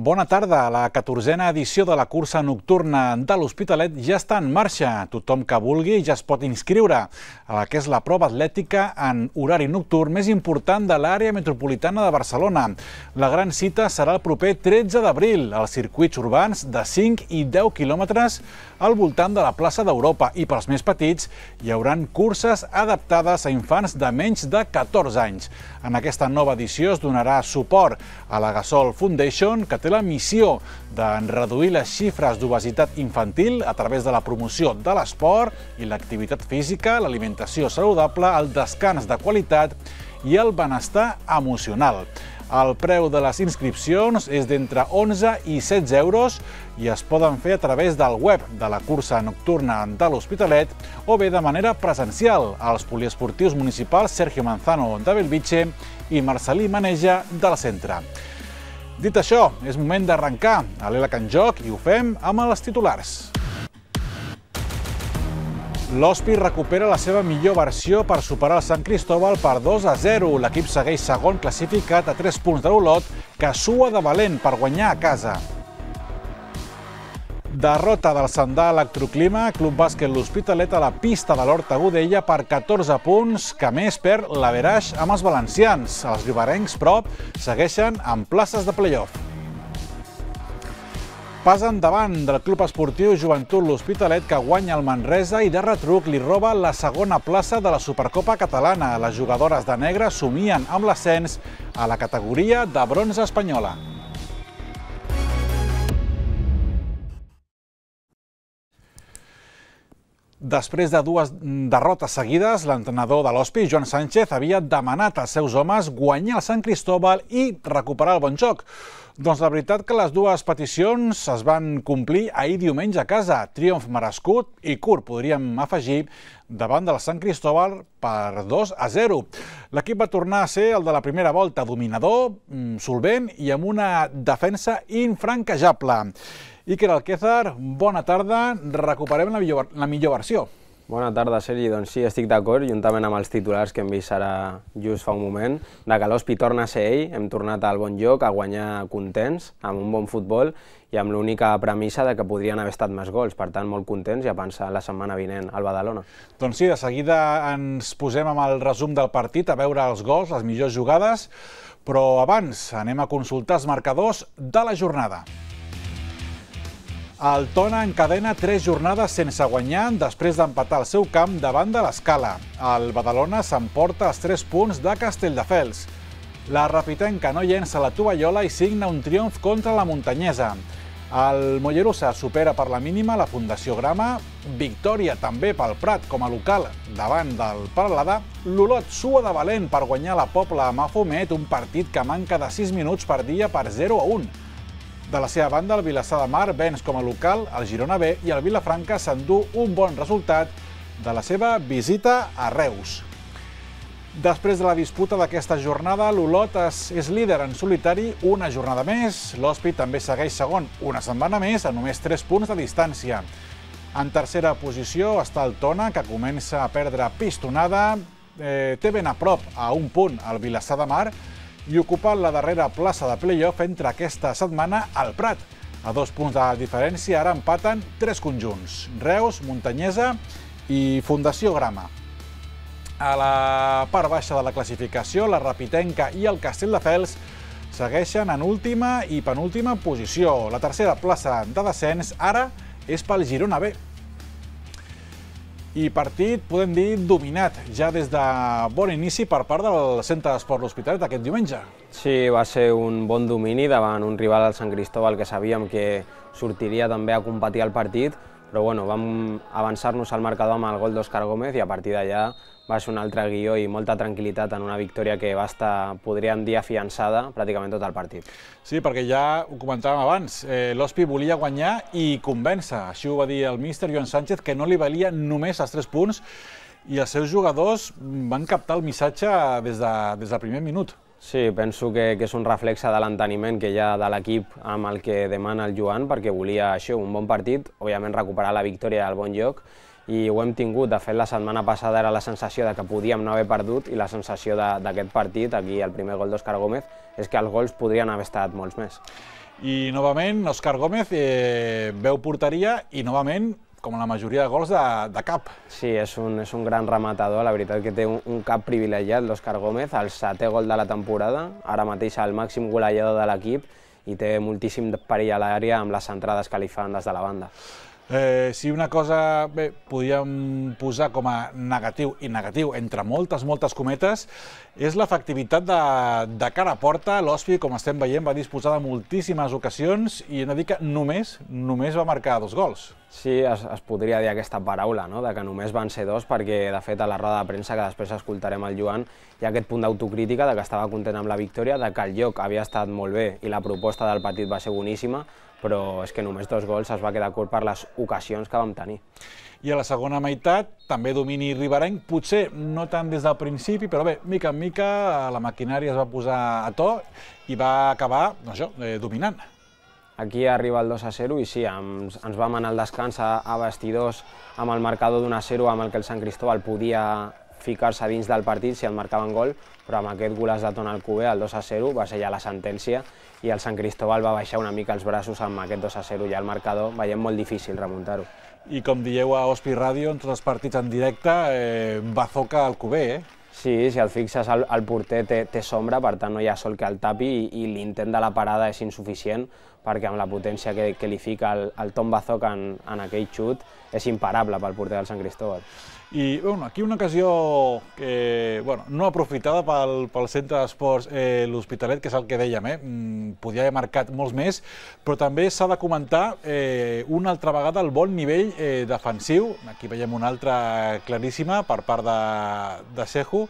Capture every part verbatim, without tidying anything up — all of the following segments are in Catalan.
Bona tarda. La catorzena edició de la cursa nocturna de l'Hospitalet ja està en marxa. Tothom que vulgui ja es pot inscriure a la que és la prova atlètica en horari nocturn més important de l'àrea metropolitana de Barcelona. La gran cita serà el proper tretze d'abril als circuits urbans de cinc i deu quilòmetres al voltant de la plaça d'Europa, i pels més petits hi hauran curses adaptades a infants de menys de catorze anys. En aquesta nova edició es donarà suport a la Gasol Foundation, que té la missió de reduir les xifres d'obesitat infantil a través de la promoció de l'esport i l'activitat física, l'alimentació saludable, el descans de qualitat i el benestar emocional. El preu de les inscripcions és d'entre onze i setze euros i es poden fer a través del web de la cursa nocturna de l'Hospitalet o bé de manera presencial als poliesportius municipals Sergio Manzano de Bellvitge i Marcelí Maneja del centre. Dit això, és moment d'arrencar a l'Ela Can Joc i ho fem amb els titulars. L'Hospi recupera la seva millor versió per superar el Sant Cristóbal per dos a zero. L'equip segueix segon classificat a tres punts de l'Olot, que sua de valent per guanyar a casa. Derrota del Sandà Electroclima, Club Bàsquet l'Hospitalet a la pista de l'Horta Godella per catorze punts, que més perd l'averaix amb els valencians. Els riberencs, però, segueixen en places de play-off. Pas endavant del Club Esportiu Joventut l'Hospitalet, que guanya el Manresa i de retruc li roba la segona plaça de la Supercopa Catalana. Les jugadores de negre somien amb l'ascens a la categoria de bronze espanyola. Després de dues derrotes seguides, l'entrenador de l'Hospi, Joan Sánchez, havia demanat als seus homes guanyar el Sant Cristóbal i recuperar el bon joc. Doncs la veritat que les dues peticions es van complir ahir diumenge a casa. Triomf merescut i curt, podríem afegir, davant del Sant Cristóbal per dos a zero. L'equip va tornar a ser el de la primera volta, dominador, solvent i amb una defensa infranquejable. Iker Alquézar, bona tarda. Recuperem la millor, la millor versió. Bona tarda, Sergi. Doncs sí, estic d'acord, juntament amb els titulars que hem vist ara just fa un moment, de que l'Hospi torna a ser ell, hem tornat al bon lloc, a guanyar contents, amb un bon futbol i amb l'única premissa de que podrien haver estat més gols. Per tant, molt contents i a pensar la setmana vinent al Badalona. Doncs sí, de seguida ens posem amb el resum del partit, a veure els gols, les millors jugades, però abans anem a consultar els marcadors de la jornada. El Tona encadena tres jornades sense guanyar després d'empatar el seu camp davant de l'Escala. El Badalona s'emporta els tres punts de Castelldefels. La Rapitenca no llença la tovallola i signa un triomf contra la Muntanyesa. El Mollerussa supera per la mínima la Fundació Grama. Victòria també pel Prat com a local davant del Peralada. L'Olot sua de valent per guanyar la Pobla a Mafumet, un partit que manca de sis minuts per dia per zero a un. De la seva banda, el Vilassar de Mar venç com a local el Girona B i el Vilafranca s'endú un bon resultat de la seva visita a Reus. Després de la disputa d'aquesta jornada, l'Olot és líder en solitari una jornada més. L'Hospi també segueix segon una setmana més a només tres punts de distància. En tercera posició està el Tona, que comença a perdre pistonada. Eh, té ben a prop, a un punt, el Vilassar de Mar, i ocupa la darrera plaça de play-off entre aquesta setmana al Prat. A dos punts de diferència ara empaten tres conjunts: Reus, Muntanyesa i Fundació Grama. A la part baixa de la classificació, la Rapitenca i el Castelldefels segueixen en última i penúltima posició. La tercera plaça de descens ara és pel Girona B. I partit, podem dir, dominat ja des de bon inici per part del Centre d'Esport l'Hospitalet aquest diumenge. Sí, va ser un bon domini davant un rival del Sant Cristóbal que sabíem que sortiria també a competir al partit, però bueno, vam avançar-nos al marcador amb el gol d'Òscar Gómez i a partir d'allà va ser un altre guió i molta tranquil·litat en una victòria que va estar, podríem dir, afiançada pràcticament tot el partit. Sí, perquè ja ho comentàvem abans, eh, l'Hospi volia guanyar i convèncer. Així ho va dir el míster Joan Sánchez, que no li valia només els tres punts i els seus jugadors van captar el missatge des, de, des del primer minut. Sí, penso que, que és un reflexe de l'enteniment que hi ha de l'equip amb el que demana el Joan, perquè volia això, un bon partit, òbviament recuperar la victòria al bon lloc, i ho hem tingut. De fet, la setmana passada era la sensació de que podíem no haver perdut i la sensació d'aquest partit, aquí el primer gol d'Òscar Gómez, és que els gols podrien haver estat molts més. I novament, Òscar Gómez veu porteria i novament, com la majoria de gols, de cap. Sí, és un gran rematador, la veritat que té un cap privilegiat, l'Òscar Gómez, el setè gol de la temporada, ara mateix el màxim golejador de l'equip i té moltíssim perill a l'àrea amb les centrades que li fan des de la banda. Si una cosa podíem posar com a negatiu i negatiu, entre moltes, moltes cometes, és l'efectivitat de cara a porta. L'Hospi, com estem veient, va disposar de moltíssimes ocasions i hem de dir que només, només va marcar dos gols. Sí, es podria dir aquesta paraula, de que només van ser dos, perquè de fet a la roda de premsa, que després escoltarem el Joan, hi ha aquest punt d'autocrítica de que estava content amb la victòria, de que el lloc havia estat molt bé i la proposta del partit va ser boníssima, però és que només dos gols es va quedar curt per les ocasions que vam tenir. I a la segona meitat, també domini riberenc, potser no tant des del principi, però bé, mica en mica la maquinària es va posar a to i va acabar dominant. Aquí arriba el dos a zero i sí, ens vam anar al descans a vestidors amb el marcador d'un a zero amb el que el Sant Cristóbal podia ficar-se dins del partit si el marcaven gol, però amb aquest golaç de Ton Alcover, el dos a zero, va ser ja la sentència i el Sant Cristóbal va baixar una mica els braços amb aquest dos a zero ja al marcador, veiem molt difícil remuntar-ho. I com dieu a Hospi Ràdio, en tots els partits en directe, Bazoca Alcover, eh? Sí, si el fixes, el porter té sombra, per tant no hi ha sol que el tapi i l'intent de la parada és insuficient perquè amb la potència que li fica el Tom Bazoca en aquell xut és imparable pel porter del Sant Cristóbal. I aquí una ocasió no aprofitada pel Centre d'Esports l'Hospitalet, que és el que dèiem, podia haver marcat molts més, però també s'ha de comentar una altra vegada el bon nivell defensiu. Aquí veiem una altra claríssima per part de Seju,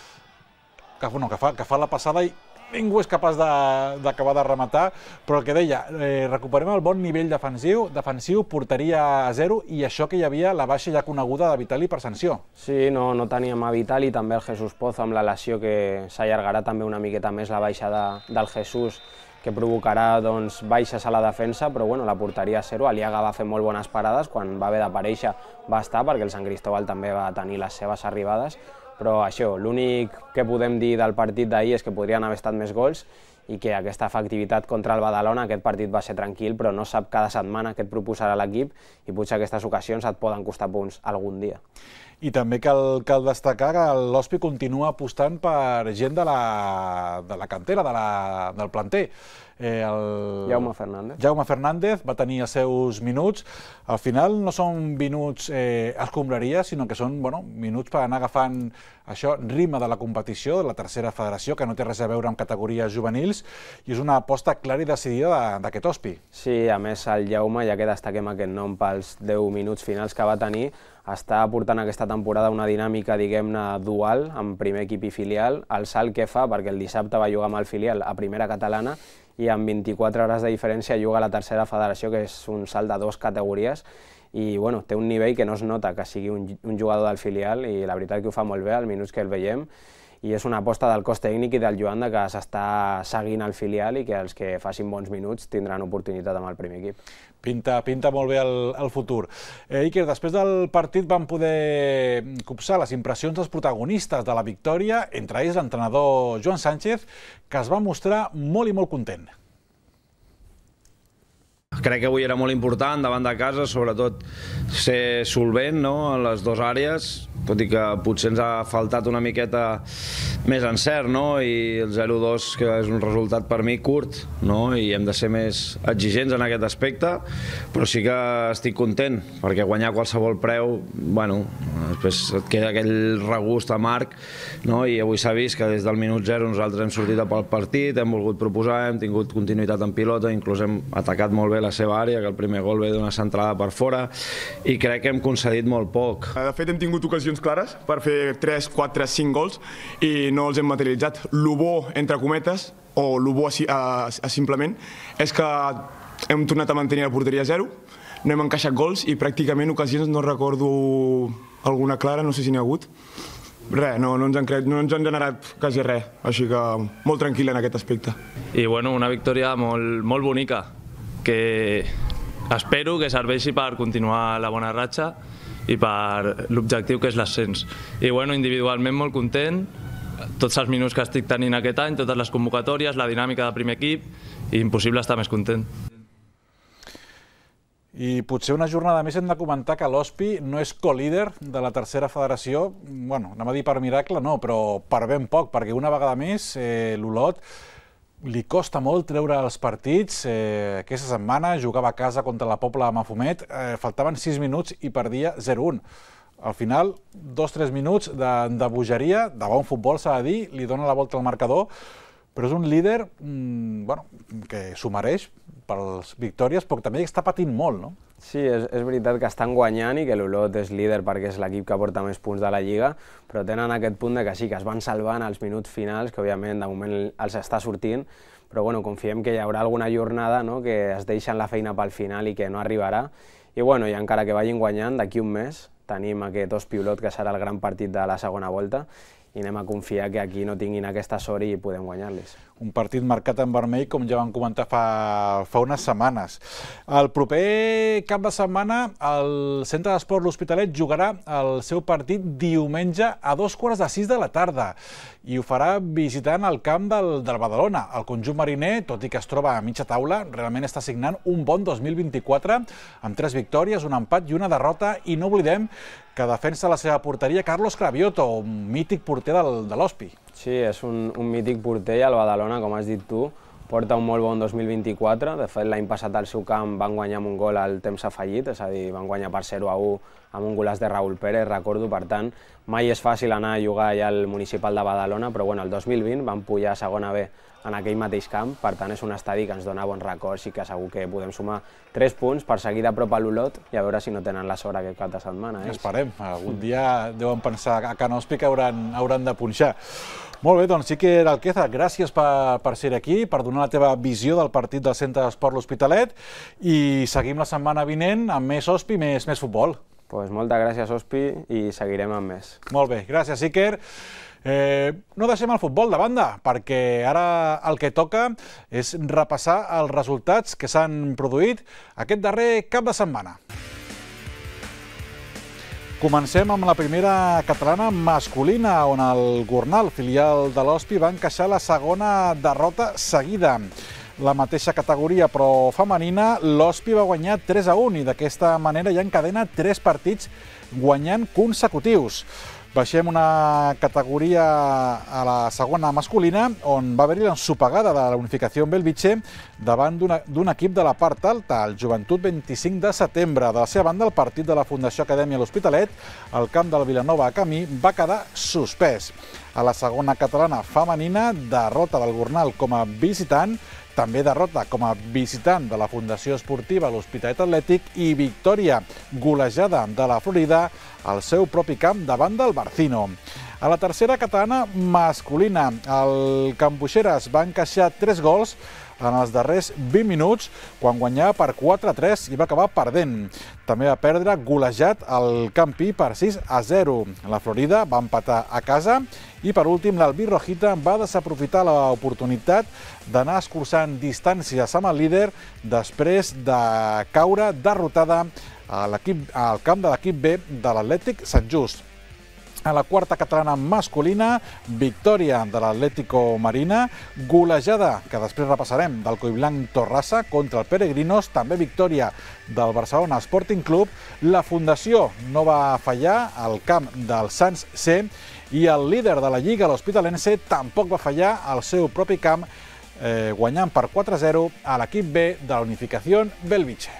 que fa la passada i ningú és capaç d'acabar de rematar, però el que deia, recuperem el bon nivell defensiu, defensiu, porteria a zero, i això que hi havia la baixa ja coneguda de Vitali per sanció. Sí, no teníem a Vitali, també el Jesús Pozo amb la lesió que s'allargarà també una miqueta més la baixa del Jesús, que provocarà baixes a la defensa, però la porteria a zero. Aliaga va fer molt bones parades, quan va haver d'aparèixer va estar, perquè el Sant Cristóbal també va tenir les seves arribades, però això, l'únic que podem dir del partit d'ahir és que podrien haver estat més gols i que aquesta efectivitat contra el Badalona, aquest partit va ser tranquil, però no sap cada setmana què et proposarà l'equip i potser aquestes ocasions et poden costar punts algun dia. I també cal destacar que l'Hospi continua apostant per gent de la cantera, del planter. Jaume Fernández. Jaume Fernández va tenir els seus minuts. Al final no són minuts escombraries, sinó que són minuts per anar agafant això, ritme de la competició, de la tercera federació, que no té res a veure amb categories juvenils, i és una aposta clara i decidida d'aquest Hospi. Sí, a més el Jaume, ja que destaquem aquest nom pels deu minuts finals que va tenir, està aportant aquesta temporada una dinàmica, diguem-ne, dual, amb primer equip i filial, el salt que fa, perquè el dissabte va jugar amb el filial a primera catalana i amb vint-i-quatre hores de diferència juga a la tercera federació, que és un salt de dues categories, i té un nivell que no es nota que sigui un jugador del filial, i la veritat que ho fa molt bé, als minuts que el veiem, i és una aposta del cos tècnic i del Joan que s'està seguint al filial i que els que facin bons minuts tindran oportunitat amb el primer equip. Pinta molt bé el futur. Iker, després del partit vam poder copsar les impressions dels protagonistes de la victòria, entre ells l'entrenador Joan Sánchez, que es va mostrar molt i molt content. Crec que avui era molt important davant de casa, sobretot ser solvent en les dues àrees, tot i que potser ens ha faltat una miqueta més encert, i el zero dos, que és un resultat per mi curt, i hem de ser més exigents en aquest aspecte, però sí que estic content, perquè guanyar a qualsevol preu, bueno, després et queda aquell regust amarg, i avui s'ha vist que des del minut zero nosaltres hem sortit pel partit, hem volgut proposar, hem tingut continuïtat en pilota, inclús hem atacat molt bé la seva àrea, que el primer gol ve d'una centrada per fora, i crec que hem concedit molt poc. De fet, hem tingut ocasions clares per fer tres, quatre, cinc gols i no els hem materialitzat. Lo bo, entre cometes, o lo bo simplement, és que hem tornat a mantenir la porteria a zero, no hem encaixat gols i pràcticament ocasions no recordo alguna clara, no sé si n'hi ha hagut. Res, no ens han generat quasi res, així que molt tranquil en aquest aspecte. I bueno, una victòria molt bonica, que espero que serveixi per continuar la bona ratxa i per l'objectiu que és l'ascens. I bueno, individualment molt content, tots els minuts que estic tenint aquest any, totes les convocatòries, la dinàmica del primer equip, i impossible estar més content. I potser una jornada més hem de comentar que l'Hospi no és co-líder de la tercera federació, bueno, anem a dir per miracle, no, però per ben poc, perquè una vegada més eh, l'Olot li costa molt treure els partits. Eh, aquesta setmana jugava a casa contra la Pobla de Mafumet, eh, faltaven sis minuts i perdia zero a un. Al final, dos o tres minuts de, de bogeria, de bon futbol s'ha de dir, li dona la volta al marcador, però és un líder mmm, bueno, que s'ho mereix per les victòries, però també està patint molt, no? Sí, és, és veritat que estan guanyant i que l'Olot és líder perquè és l'equip que porta més punts de la Lliga, però tenen aquest punt de que sí, que es van salvant als minuts finals, que òbviament de moment els està sortint, però bueno, confiem que hi haurà alguna jornada, no?, que es deixen la feina pel final i que no arribarà. I, bueno, i encara que vagin guanyant, d'aquí un mes tenim aquest Hospi-Olot, que serà el gran partit de la segona volta, i anem a confiar que aquí no tinguin aquesta sort i podem guanyar-los. Un partit marcat en vermell, com ja vam comentar fa, fa unes setmanes. El proper cap de setmana, el Centre d'Esport L'Hospitalet jugarà el seu partit diumenge a dos quarts de sis de la tarda i ho farà visitant el camp del, del Badalona. El conjunt mariner, tot i que es troba a mitja taula, realment està signant un bon dos mil vint-i-quatre amb tres victòries, un empat i una derrota, i no oblidem que defensa la seva porteria Carlos Cravioto, un mític porter del, de l'Hospi. Sí, és un, un mític porter i el Badalona, com has dit tu, porta un molt bon dos mil vint-i-quatre. De fet, l'any passat al seu camp van guanyar amb un gol al temps afegit, és a dir, van guanyar per zero a u amb un golaç de Raúl Pérez, recordo. Per tant, mai és fàcil anar a jugar allà al municipal de Badalona, però bueno, el dos mil vint van pujar a segona B en aquell mateix camp, per tant és un estadi que ens dona bons records i que segur que podem sumar tres punts per seguir de prop a l'Olot i a veure si no tenen la sort aquest cap de setmana. Eh? Esperem, algun dia deuen pensar a Can Hospi que hauran, hauran de punxar. Molt bé, doncs Iker Alqueza, gràcies per, per ser aquí, per donar la teva visió del partit del Centre d'Esport L'Hospitalet, i seguim la setmana vinent amb més Hospi, més, més futbol. Pues moltes gràcies, Hospi, i seguirem amb més. Molt bé, gràcies, Iker. Eh, no deixem el futbol de banda, perquè ara el que toca és repassar els resultats que s'han produït aquest darrer cap de setmana. Comencem amb la primera catalana masculina, on el Gornal, filial de l'Hospi, va encaixar la segona derrota seguida. La mateixa categoria, però femenina, l'Hospi va guanyar tres a un i d'aquesta manera ja encadena tres partits guanyant consecutius. Baixem una categoria a la segona masculina, on va haver-hi l'ensopegada de la Unificació Belvitge davant d'un equip de la part alta, el Joventut vint-i-cinc de setembre. De la seva banda, el partit de la Fundació Acadèmia L'Hospitalet, al camp del Vilanova a Camí, va quedar suspès. A la segona catalana femenina, derrota del Gornal com a visitant, també derrota com a visitant de la Fundació Esportiva L'Hospitalet Atlètic i victòria golejada de la Florida al seu propi camp davant del Barcino. A la tercera catalana masculina, el Can Buixeras va encaixar tres gols en els darrers vint minuts, quan guanyava per quatre a tres i va acabar perdent. També va perdre golejat al Campi per sis a zero. La Florida va empatar a casa i, per últim, l'Albirrojita va desaprofitar l'oportunitat d'anar escurçant distàncies amb el líder després de caure derrotada al camp de l'equip B de l'Atlètic Sant Just. A la quarta catalana masculina, victòria de l'Atlético Marina, golejada, que després repassarem, del Collblanc Torrassa contra el Peregrinos, també victòria del Barcelona Sporting Club. La Fundació no va fallar al camp del Sants C i el líder de la Lliga, l'Hospitalense, tampoc va fallar al seu propi camp, eh, guanyant per quatre a zero a l'equip B de la Unificació Belvitge.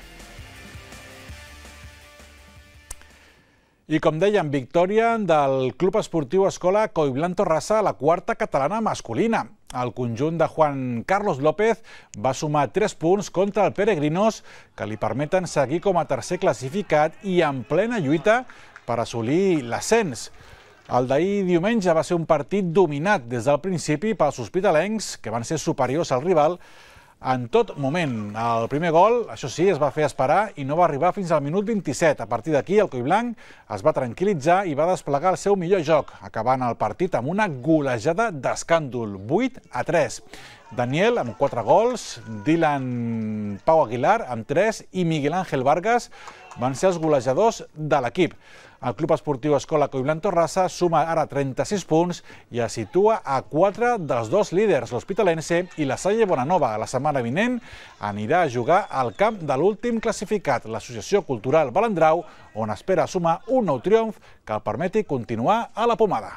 I com dèiem, victòria del Club Esportiu Escola Collblanc Torrassa a la quarta catalana masculina. El conjunt de Juan Carlos López va sumar tres punts contra el Peregrinos, que li permeten seguir com a tercer classificat i en plena lluita per assolir l'ascens. El d'ahir diumenge va ser un partit dominat des del principi pels hospitalencs, que van ser superiors al rival en tot moment. El primer gol, això sí, es va fer esperar i no va arribar fins al minut vint-i-set. A partir d'aquí, el Collblanc es va tranquil·litzar i va desplegar el seu millor joc, acabant el partit amb una golejada d'escàndol, vuit a tres. Daniel amb quatre gols, Dylan Pau Aguilar amb tres i Miguel Ángel Vargas van ser els golejadors de l'equip. El Club Esportiu Escola Coiblan Torrassa suma ara trenta-sis punts i es situa a quatre dels dos líders, l'Hospitalense i la Salle Bonanova. La setmana vinent anirà a jugar al camp de l'últim classificat, l'Associació Cultural Balandrau, on espera sumar un nou triomf que el permeti continuar a la pomada.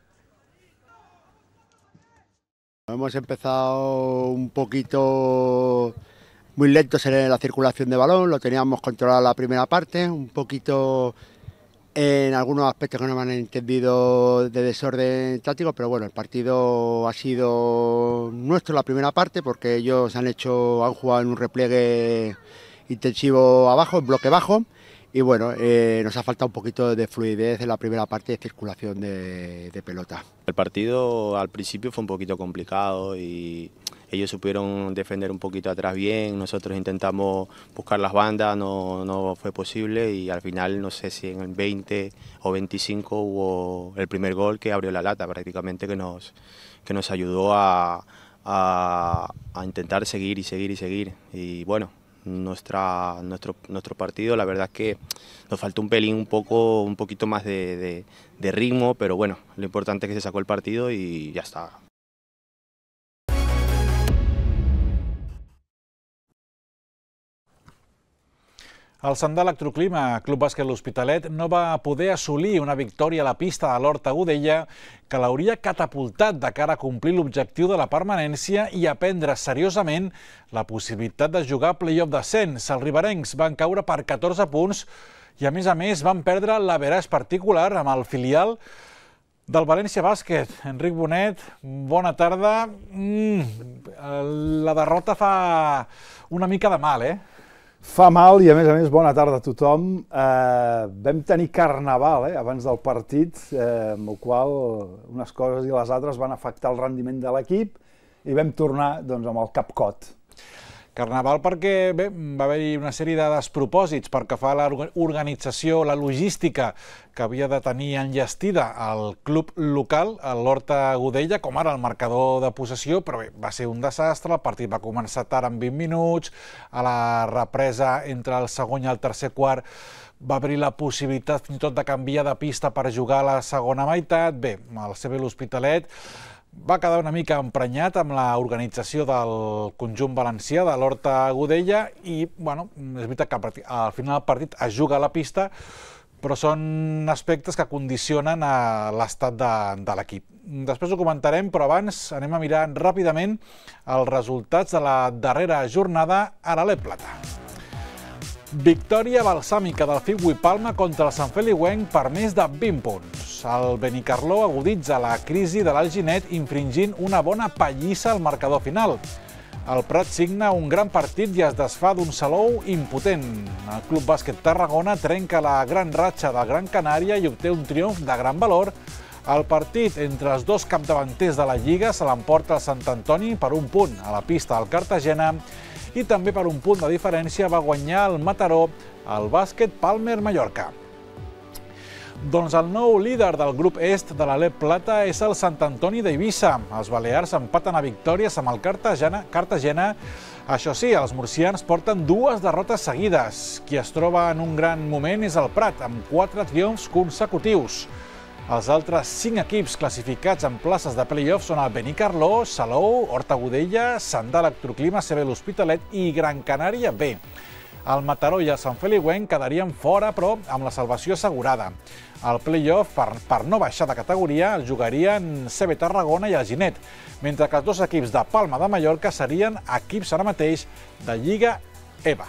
Hemos empezado un poquito muy lentos en la circulación de balón, lo teníamos controlado la primera parte, un poquito en algunos aspectos que no me han entendido de desorden táctico, pero bueno, el partido ha sido nuestro la primera parte porque ellos han hecho, han jugado en un repliegue intensivo abajo, en bloque bajo, y bueno, eh, nos ha faltado un poquito de fluidez en la primera parte de circulación de, de pelota. El partido al principio fue un poquito complicado y ellos supieron defender un poquito atrás bien, nosotros intentamos buscar las bandas, no, no fue posible y al final no sé si en el veinte o veinticinco hubo el primer gol que abrió la lata prácticamente, que nos, que nos ayudó a, a, a intentar seguir y seguir y seguir y bueno. Nuestra, nuestro, nuestro partido, la verdad es que nos faltó un pelín, un poco, un poquito más de, de, de ritmo, pero bueno, lo importante es que se sacó el partido y ya está. El Sandà Electroclima, Club Bàsquet L'Hospitalet, no va poder assolir una victòria a la pista de l'Horta Godella que l'hauria catapultat de cara a complir l'objectiu de la permanència i a prendre seriosament la possibilitat de jugar play-off d'ascens. Els riberencs van caure per catorze punts i a més a més van perdre l'average particular amb el filial del València Bàsquet. Enric Bonet, bona tarda. Mm, la derrota fa una mica de mal, eh? Fa mal i, a més a més, bona tarda a tothom. Eh, vam tenir carnaval eh, abans del partit, eh, amb el qual unes coses i les altres van afectar el rendiment de l'equip i vam tornar doncs, amb el cap cot. Carnaval perquè bé, va haver-hi una sèrie de despropòsits pel que fa a l'organització, la logística que havia de tenir enllestida el club local, l'Horta Godella, com ara el marcador de possessió, però bé, va ser un desastre, el partit va començar tard en vint minuts, a la represa entre el segon i el tercer quart va haver-hi la possibilitat fins i tot de canviar de pista per jugar a la segona meitat. Bé, el C B L'Hospitalet va quedar una mica emprenyat amb l'organització del conjunt valencià de l'Horta Godella i, bueno, és veritat que al final del partit es juga a la pista, però són aspectes que condicionen l'estat de, de l'equip. Després ho comentarem, però abans anem a mirar ràpidament els resultats de la darrera jornada a l'Alep Plata. Victòria balsàmica del F I C Palma contra el Sant Feliuenc per més de vint punts. El Benicarló aguditza la crisi de l'Alginet infringint una bona pallissa al marcador final. El Prat signa un gran partit i es desfà d'un Salou impotent. El Club Bàsquet Tarragona trenca la gran ratxa del Gran Canària i obté un triomf de gran valor. El partit entre els dos capdavanters de la Lliga se l'emporta el Sant Antoni per un punt a la pista del Cartagena i també per un punt de diferència va guanyar el Mataró al Bàsquet Palmer Mallorca. Doncs el nou líder del grup est de l'Alep Plata és el Sant Antoni d'Eivissa. Els balears empaten a victòries amb el Cartagena. Cartagena. Això sí, els murcians porten dues derrotes seguides. Qui es troba en un gran moment és el Prat, amb quatre triomfs consecutius. Els altres cinc equips classificats en places de play-off són el Benicarló, Salou, Horta Godella, Sandà Electroclima, C B L'Hospitalet i Gran Canària B. El Mataró i el Sant Feliuenc quedarien fora, però amb la salvació assegurada. El play-off, per, per no baixar de categoria, el jugarien C B Tarragona i Alginet, mentre que els dos equips de Palma de Mallorca serien equips ara mateix de Lliga E B A.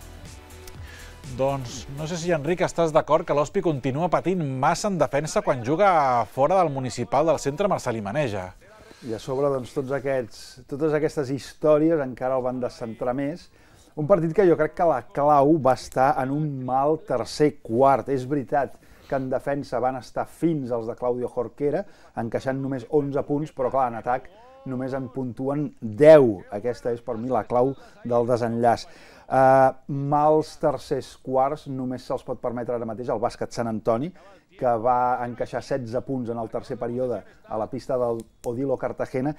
Doncs no sé si, Enric, estàs d'acord que l'Hospi continua patint massa en defensa quan juga fora del municipal del centre Marcel·lí Maneja. I a sobre, doncs, tots aquests, totes aquestes històries encara el van descentrar més. Un partit que jo crec que la clau va estar en un mal tercer quart. És veritat que en defensa van estar fins als de Claudio Jorquera, encaixant només onze punts, però clar, en atac només en puntuen deu. Aquesta és per mi la clau del desenllaç. Uh, mals tercers quarts només se'ls pot permetre ara mateix el Bàsquet Sant Antoni, que va encaixar setze punts en el tercer període a la pista del Odilo Cartagena,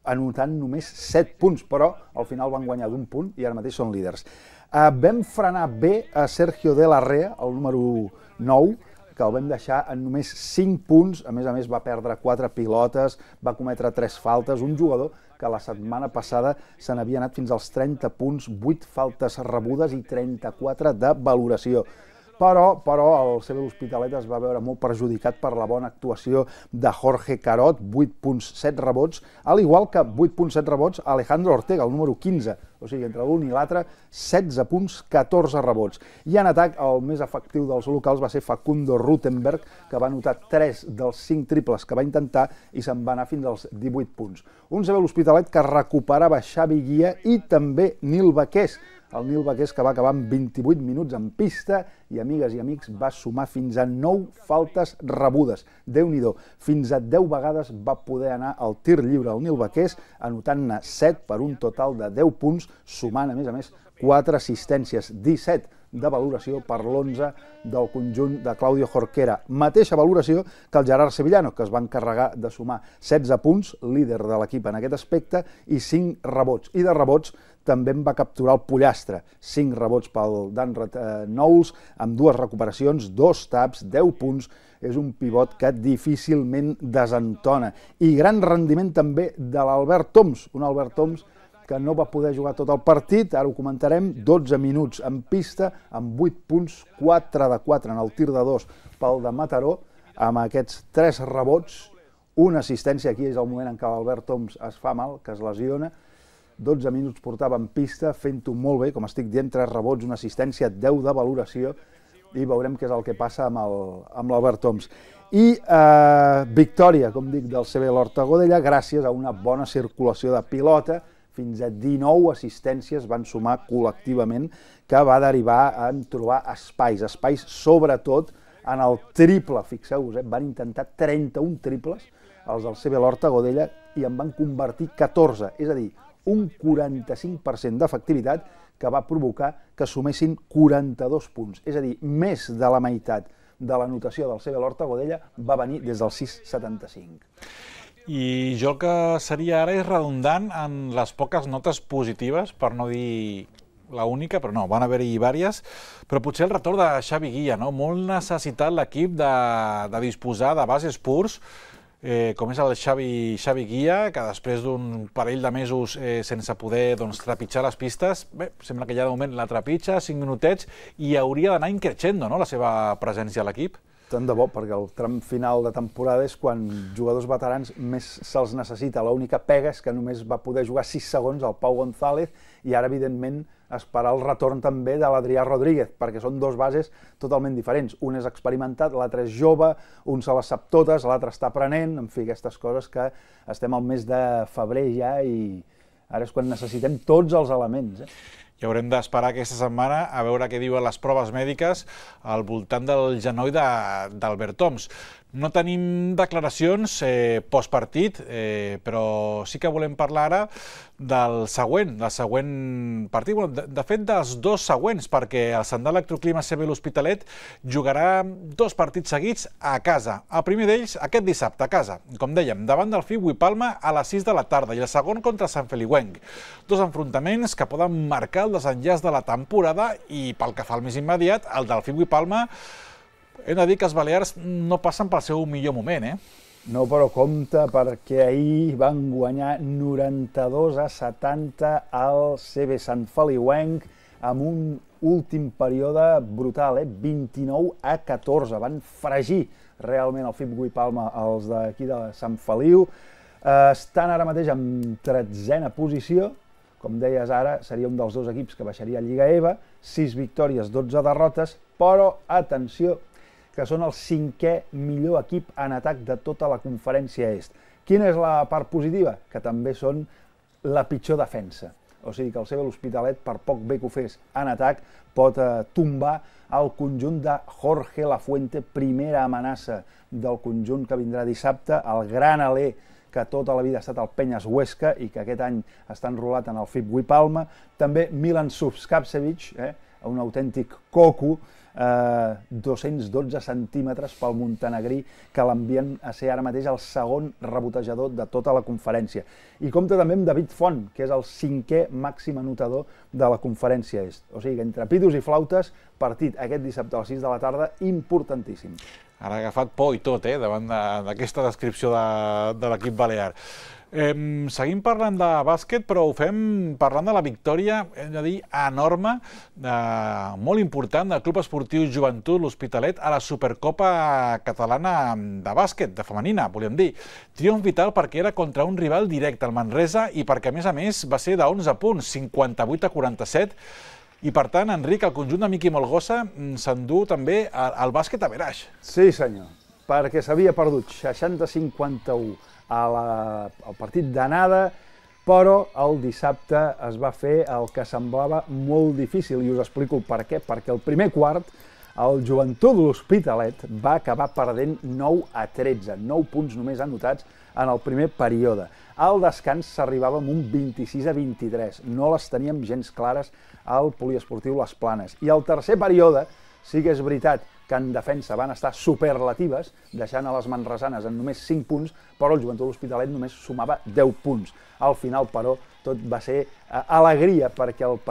anotant només set punts, però al final van guanyar d'un punt i ara mateix són líders. Uh, vam frenar bé a Sergio de la Rea, el número nou, que el vam deixar en només cinc punts, a més a més va perdre quatre pilotes, va cometre tres faltes, un jugador que la setmana passada se n'havia anat fins als trenta punts, vuit faltes rebudes i trenta-quatre de valoració. Però, però el C B l'Hospitalet es va veure molt perjudicat per la bona actuació de Jorge Carot, vuit punts set rebots, al igual que vuit punts set rebots Alejandro Ortega, el número quinze, o sigui, entre l'un i l'altre, setze punts, catorze rebots. I en atac, el més efectiu dels locals va ser Facundo Rutenberg, que va anotar tres dels cinc triples que va intentar i se'n va anar fins als divuit punts. Un C B l'Hospitalet que recuperava Xavi Guia i també Nil Baqués, el Nil Baqués que va acabar amb vint-i-vuit minuts en pista i, amigues i amics, va sumar fins a nou faltes rebudes. Déu-n'hi-do, fins a deu vegades va poder anar al tir lliure el Nil Baqués, anotant-ne set per un total de deu punts, sumant, a més a més, quatre assistències, disset de valoració per l'onze del conjunt de Claudio Jorquera. Mateixa valoració que el Gerard Sevillano, que es va encarregar de sumar setze punts, líder de l'equip en aquest aspecte, i cinc rebots. I de rebots també en va capturar el Pollastre, cinc rebots pel Danrad Knowles, amb dues recuperacions, dos taps, deu punts. És un pivot que difícilment desentona. I gran rendiment també de l'Albert Toms, un Albert Toms que no va poder jugar tot el partit, ara ho comentarem, dotze minuts en pista, amb vuit punts, quatre de quatre en el tir de dos pel de Mataró, amb aquests tres rebots, una assistència, aquí és el moment en què l'Albert Toms es fa mal, que es lesiona, dotze minuts portava en pista, fent-ho molt bé, com estic dient, tres rebots, una assistència, deu de valoració, i veurem què és el que passa amb l'Albert Toms. I eh, victòria, com dic, del C B l'Horta Godella, gràcies a una bona circulació de pilota, fins a dinou assistències van sumar col·lectivament, que va derivar en trobar espais, espais sobretot en el triple, fixeu-vos, eh? Van intentar trenta-un triples, els del C B l'Horta Godella, i en van convertir catorze, és a dir, un quaranta-cinc per cent d'efectivitat que va provocar que sumessin quaranta-dos punts, és a dir, més de la meitat de l'anotació del C B l'Horta Godella va venir des del sis coma setanta-cinc. I jo el que seria ara és redundant en les poques notes positives, per no dir la única, però no, van haver-hi diverses, però potser el retorn de Xavi Guia, no? Molt necessitat l'equip de, de disposar de bases purs, eh, com és el Xavi, Xavi Guia, que després d'un parell de mesos eh, sense poder doncs, trepitjar les pistes, bé, sembla que ja de moment la trepitja, cinc minutets, i hauria d'anar increixendo, no?, la seva presència a l'equip. Tant de bo, perquè el tram final de temporada és quan jugadors veterans més se'ls necessita. L'única pega és que només va poder jugar sis segons el Pau González i ara, evidentment, esperar el retorn també de l'Adrià Rodríguez, perquè són dos bases totalment diferents. Un és experimentat, l'altre és jove, un se les sap totes, l'altre està aprenent, en fi, aquestes coses que estem al mes de febrer ja i ara és quan necessitem tots els elements. Eh? I haurem d'esperar aquesta setmana a veure què diuen les proves mèdiques al voltant del genoll d'Albert Toms. No tenim declaracions eh, postpartit, eh, però sí que volem parlar ara del següent, del següent partit. Bueno, de, de fet, dels dos següents, perquè el Sandà Electroclima C B l'Hospitalet jugarà dos partits seguits a casa. El primer d'ells aquest dissabte a casa, com dèiem, davant del F I U Palma a les sis de la tarda i el segon contra Sant Feliuenc. Dos enfrontaments que poden marcar el desenllaç de la temporada i pel que fa al més immediat, el del F I U Palma, hem de dir que els balears no passen pel seu millor moment, eh? No, però compte, perquè ahir van guanyar noranta-dos a setanta al C B Sant Feliuenc amb un últim període brutal, eh? vint-i-nou a catorze. Van fregir realment el F I U Palma, els d'aquí de Sant Feliu. Estan ara mateix en tretzena posició. Com deies ara, seria un dels dos equips que baixaria a Lliga E V A, sis victòries, dotze derrotes, però, atenció, que són el cinquè millor equip en atac de tota la conferència est. Quina és la part positiva? Que també són la pitjor defensa. O sigui que el C B l'Hospitalet, per poc bé que ho fes en atac, pot eh, tombar el conjunt de Jorge Lafuente, primera amenaça del conjunt que vindrà dissabte, el gran alè que tota la vida ha estat el Penyes Huesca i que aquest any està enrolat en el F I U Palma. També Milan Subskapcevic, eh, un autèntic coco, dos-cents dotze centímetres pel montenegrí, que l'envien a ser ara mateix el segon rebotejador de tota la conferència. I compta també amb David Font, que és el cinquè màxim anotador de la conferència est. O sigui que entre pitos i flautes, partit aquest dissabte a les sis de la tarda, importantíssim. Han agafat por i tot, eh, davant d'aquesta descripció de l'equip balear. Seguim parlant de bàsquet, però ho fem parlant de la victòria, hem de dir, enorme, molt important del Club Esportiu Joventut L'Hospitalet a la Supercopa Catalana de bàsquet, de femenina, volíem dir. Triomf vital perquè era contra un rival directe, el Manresa, i perquè, a més a més, va ser d'onze punts, cinquanta-vuit a quaranta-set, i per tant, Enric, el conjunt de Miqui Molgosa s'endú també el bàsquet a Veraix. Sí, senyor, perquè s'havia perdut seixanta a cinquanta-u al partit d'anada, però el dissabte es va fer el que semblava molt difícil, i us explico per què. Perquè el primer quart, el Joventut L'Hospitalet va acabar perdent nou a tretze, nou punts només anotats en el primer període. Al descans s'arribava amb un vint-i-sis a vint-i-tres, no les teníem gens clares al poliesportiu Les Planes. I al tercer període, sí que és veritat que en defensa van estar superlatives, deixant a les manresanes en només cinc punts, però el Joventut L'Hospitalet només sumava deu punts. Al final, però, tot va ser alegria, perquè el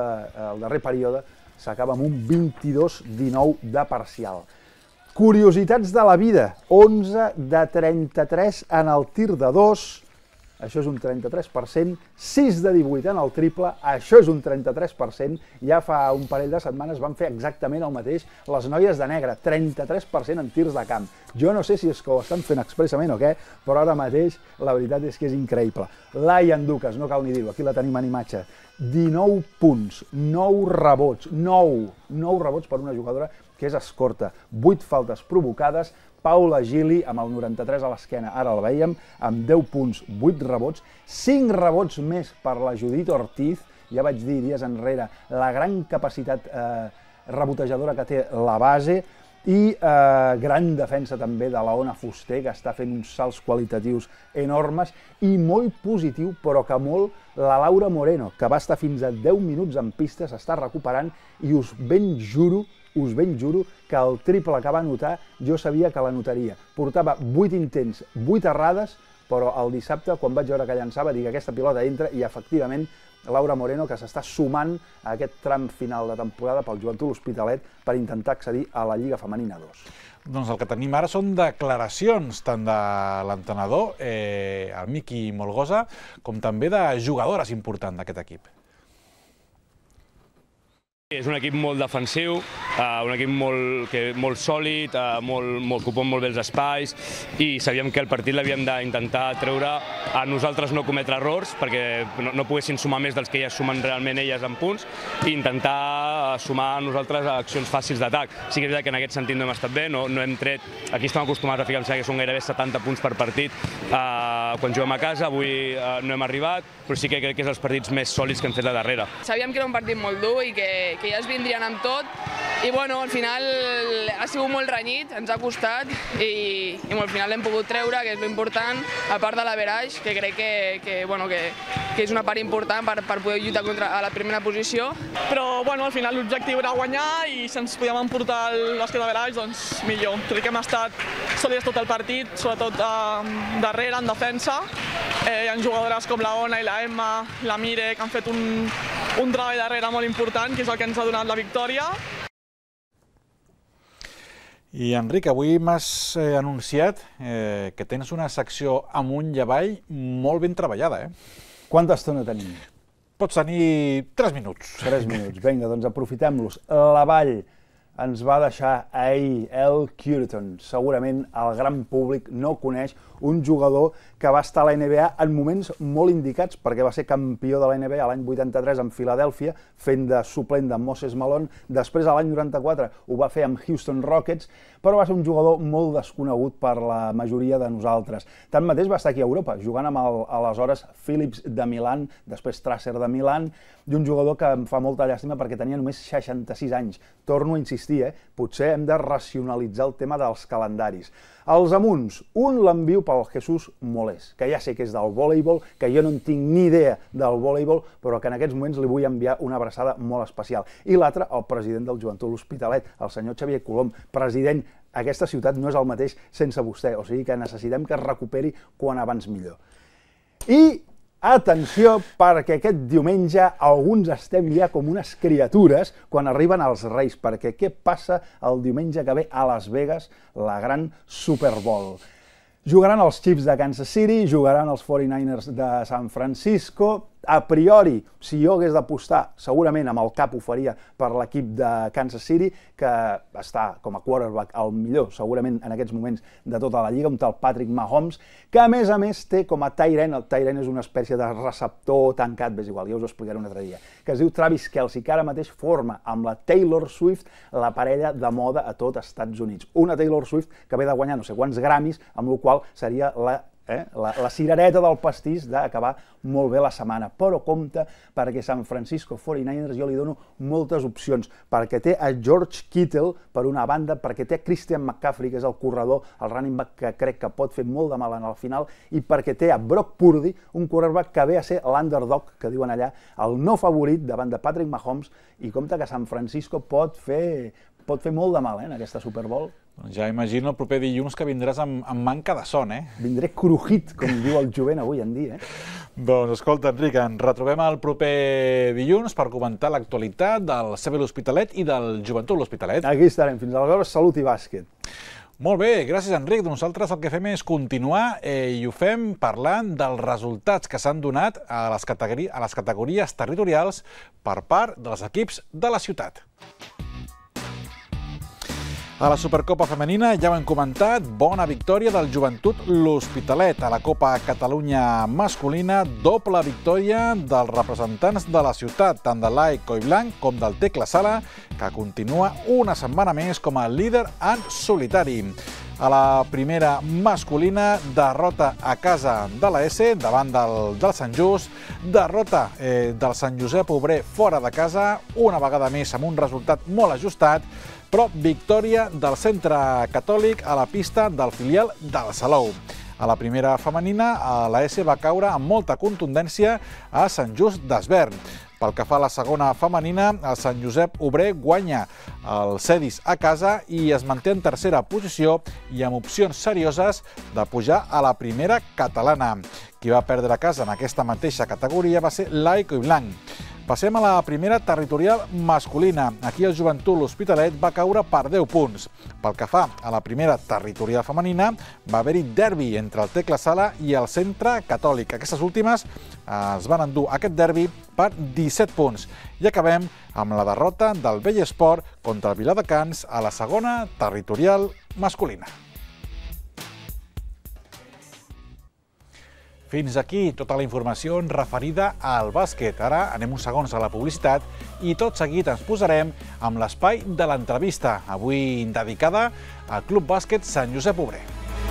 darrer període s'acaba amb un vint-i-dos a dinou de parcial. Curiositats de la vida, onze de trenta-tres en el tir de dos, això és un trenta-tres per cent, sis de divuit en el triple, això és un trenta-tres per cent, ja fa un parell de setmanes van fer exactament el mateix les noies de negre, trenta-tres per cent en tirs de camp. Jo no sé si és que ho estan fent expressament o què, però ara mateix la veritat és que és increïble. Laia Ducas, no cal ni dir-ho, aquí la tenim en imatge, dinou punts, nou rebots, nou, nou rebots per una jugadora que és escorta, vuit faltes provocades. Paula Gili, amb el noranta-tres a l'esquena, ara el veiem, amb deu punts, vuit rebots, cinc rebots més per la Judit Ortiz, ja vaig dir dies enrere, la gran capacitat rebotejadora que té la base, i gran defensa també de la Ona Fuster, que està fent uns salts qualitatius enormes, i molt positiu, però que molt, la Laura Moreno, que va estar fins a deu minuts en pista, s'està recuperant, i us ben juro, us ben juro que el triple que va anotar jo sabia que l'anotaria. Portava vuit intents, vuit errades, però el dissabte, quan vaig veure que llançava, dic, aquesta pilota entra, i efectivament Laura Moreno, que s'està sumant a aquest tram final de temporada pel Joventut L'Hospitalet per intentar accedir a la Lliga Femenina dos. Doncs el que tenim ara són declaracions tant de l'entrenador, el Miqui Molgosa, com també de jugadores importants d'aquest equip. És un equip molt defensiu, un equip molt sòlid, que ocupa molt bé els espais, i sabíem que el partit l'havíem d'intentar treure a nosaltres no cometre errors, perquè no poguessin sumar més dels que ja sumen realment elles en punts, i intentar sumar a nosaltres accions fàcils d'atac. Sí que és veritat que en aquest sentit no hem estat bé, no hem tret, aquí estem acostumats a ficar que són gairebé setanta punts per partit quan juguem a casa, avui no hem arribat, però sí que crec que és els partits més sòlids que hem fet a darrere. Sabíem que era un partit molt dur i que que ja es vindrien amb tot, i bueno, al final ha sigut molt renyit, ens ha costat, i al final l'hem pogut treure, que és l'important, a part de l'averaix, que crec que és una part important per poder lluitar a la primera posició. Però al final l'objectiu era guanyar, i si ens podíem emportar el bàsquet d'averaix, doncs millor. Crec que hem estat sòlides tot el partit, sobretot darrere, en defensa. Hi ha jugadores com la Ona i la Emma, la Mire, que han fet un treball darrere molt important, que és el que ens ha donat la victòria. I Enric, avui m'has anunciat que tens una secció amunt i avall molt ben treballada, eh? Quanta estona tenim? Pots tenir tres minuts. Tres minuts, vinga, doncs aprofitem-los. L'avall ens va deixar ahir El Cureton. Segurament el gran públic no coneix un jugador que va estar a la N B A en moments molt indicats, perquè va ser campió de la N B A l'any vuitanta-tres en Filadèlfia, fent de suplent de Moses Malone. Després, a l'any noranta-quatre, ho va fer amb Houston Rockets, però va ser un jugador molt desconegut per la majoria de nosaltres. Tanmateix va estar aquí a Europa, jugant amb aleshores Phillips de Milan, després Strasser de Milan, i un jugador que em fa molta llàstima perquè tenia només seixanta-sis anys. Torno a insistir, existir, eh? Potser hem de racionalitzar el tema dels calendaris. Els amunts, un l'envio pel Jesús Molés, que ja sé que és del voleibol, que jo no en tinc ni idea del voleibol, però que en aquests moments li vull enviar una abraçada molt especial. I l'altre, el president del Joventut L'Hospitalet, el senyor Xavier Colom. President, aquesta ciutat no és el mateix sense vostè, o sigui que necessitem que es recuperi quan abans millor. I atenció, perquè aquest diumenge alguns estem ja com unes criatures quan arriben els Reis, perquè què passa el diumenge que ve a Las Vegas, la gran Super Bowl? Jugaran els Chiefs de Kansas City, jugaran els quaranta-niners de San Francisco. A priori, si jo hagués d'apostar, segurament amb el cap ho faria per l'equip de Kansas City, que està com a quarterback el millor, segurament en aquests moments, de tota la lliga, un tal Patrick Mahomes, que a més a més té com a tight end, el tight end és una espècie de receptor tancat, és igual, ja us ho explicaré un altre dia, que es diu Travis Kelce, que ara mateix forma amb la Taylor Swift la parella de moda a tot Estats Units. Una Taylor Swift que ve de guanyar no sé quants Grammys, amb la qual seria la Eh? La, la cirereta del pastís d'acabar molt bé la setmana, però compte perquè San Francisco quaranta-niners jo li dono moltes opcions, perquè té a George Kittle per una banda, perquè té a Christian McCaffrey, que és el corredor, el running back que crec que pot fer molt de mal en el final, i perquè té a Brock Purdy, un quarterback que ve a ser l'underdog, que diuen allà, el no favorit davant de Patrick Mahomes, i compte que San Francisco pot fer, pot fer molt de mal eh, en aquesta Super Bowl. Ja imagino el proper dilluns que vindràs amb, amb manca de son, eh? Vindré crujit, com diu el jovent avui en dia, eh? Doncs escolta, Enric, ens retrobem el proper dilluns per comentar l'actualitat del C B L'Hospitalet i del Joventut L'Hospitalet. Aquí estarem, fins aleshores, salut i bàsquet. Molt bé, gràcies, Enric. Nosaltres el que fem és continuar eh, i ho fem parlant dels resultats que s'han donat a les, categori a les categories territorials per part dels equips de la ciutat. A la Supercopa femenina, ja ho hem comentat, bona victòria del Joventut L'Hospitalet. A la Copa Catalunya masculina, doble victòria dels representants de la ciutat, tant de l'A E C Collblanc com del Tecla Sala, que continua una setmana més com a líder en solitari. A la primera masculina, derrota a casa de la S davant del, del Sant Just, derrota eh, del Sant Josep Obrer fora de casa, una vegada més amb un resultat molt ajustat, però victòria del Centre Catòlic a la pista del filial del Salou. A la primera femenina, la S va caure amb molta contundència a Sant Just d'Esvern. Pel que fa a la segona femenina, el Sant Josep Obrer guanya el Cedis a casa i es manté en tercera posició i amb opcions serioses de pujar a la primera catalana. Qui va perdre a casa en aquesta mateixa categoria va ser l'A E C Collblanc. Passem a la primera territorial masculina. Aquí el Joventut L'Hospitalet va caure per deu punts. Pel que fa a la primera territorial femenina, va haver-hi derbi entre el Tecla Sala i el Centre Catòlic. Aquestes últimes es van endur aquest derbi per disset punts. I acabem amb la derrota del Bellesport contra el Viladecans a la segona territorial masculina. Fins aquí tota la informació referida al bàsquet. Ara anem uns segons a la publicitat i tot seguit ens posarem amb l'espai de l'entrevista, avui dedicada al Club Bàsquet Sant Josep Obrer.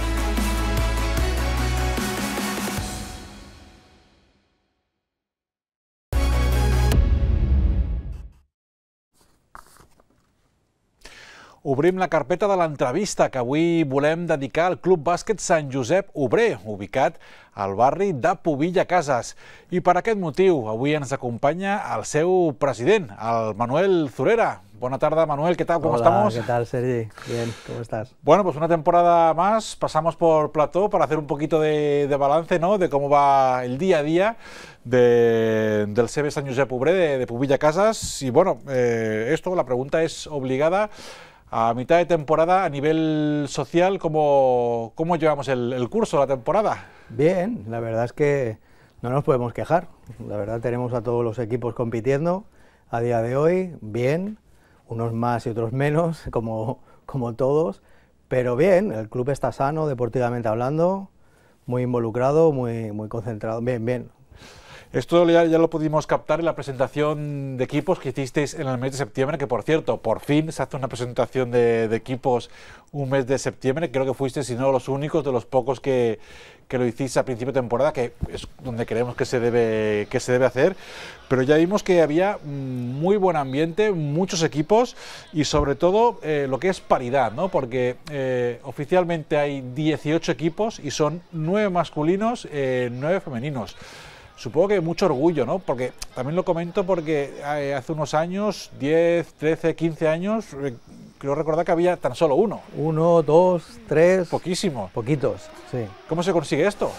Obrim la carpeta de l'entrevista que avui volem dedicar al Club Bàsquet Sant Josep Obrer, ubicat al barri de Pubilla Cases. I per aquest motiu, avui ens acompanya el seu president, el Manuel Zurera. Buena tarde, Manuel, ¿qué tal? ¿Cómo Hola, estamos? ¿qué tal, Sergi? Bien, ¿cómo estás? Bueno, pues una temporada más, pasamos por plató para hacer un poquito de, de balance, ¿no?, de cómo va el día a día de, del C B Sant Josep Obrer, de, de Pubilla Cases. Y bueno, eh, esto, la pregunta es obligada. A mitad de temporada, a nivel social, ¿cómo, cómo llevamos el, el curso, la temporada? Bien, la verdad es que no nos podemos quejar. La verdad tenemos a todos los equipos compitiendo a día de hoy, bien, unos más y otros menos, como, como todos, pero bien, el club está sano, deportivamente hablando, muy involucrado, muy, muy concentrado, bien, bien. Esto ya, ya lo pudimos captar en la presentación de equipos que hicisteis en el mes de septiembre, que por cierto, por fin se hace una presentación de, de equipos un mes de septiembre. Creo que fuisteis, si no los únicos, de los pocos que, que lo hicisteis a principio de temporada, que es donde creemos que se debe, que se debe hacer. Pero ya vimos que había muy buen ambiente, muchos equipos y sobre todo eh, lo que es paridad, ¿no? Porque eh, oficialmente hay dieciocho equipos y son nueve masculinos, eh, nueve femeninos. Supongo que mucho orgullo, ¿no? Porque también lo comento porque hace unos años, diez, trece, quince años, creo recordar que había tan solo uno. Uno, dos, tres... Poquísimo. Poquitos, sí. ¿Cómo se consigue esto?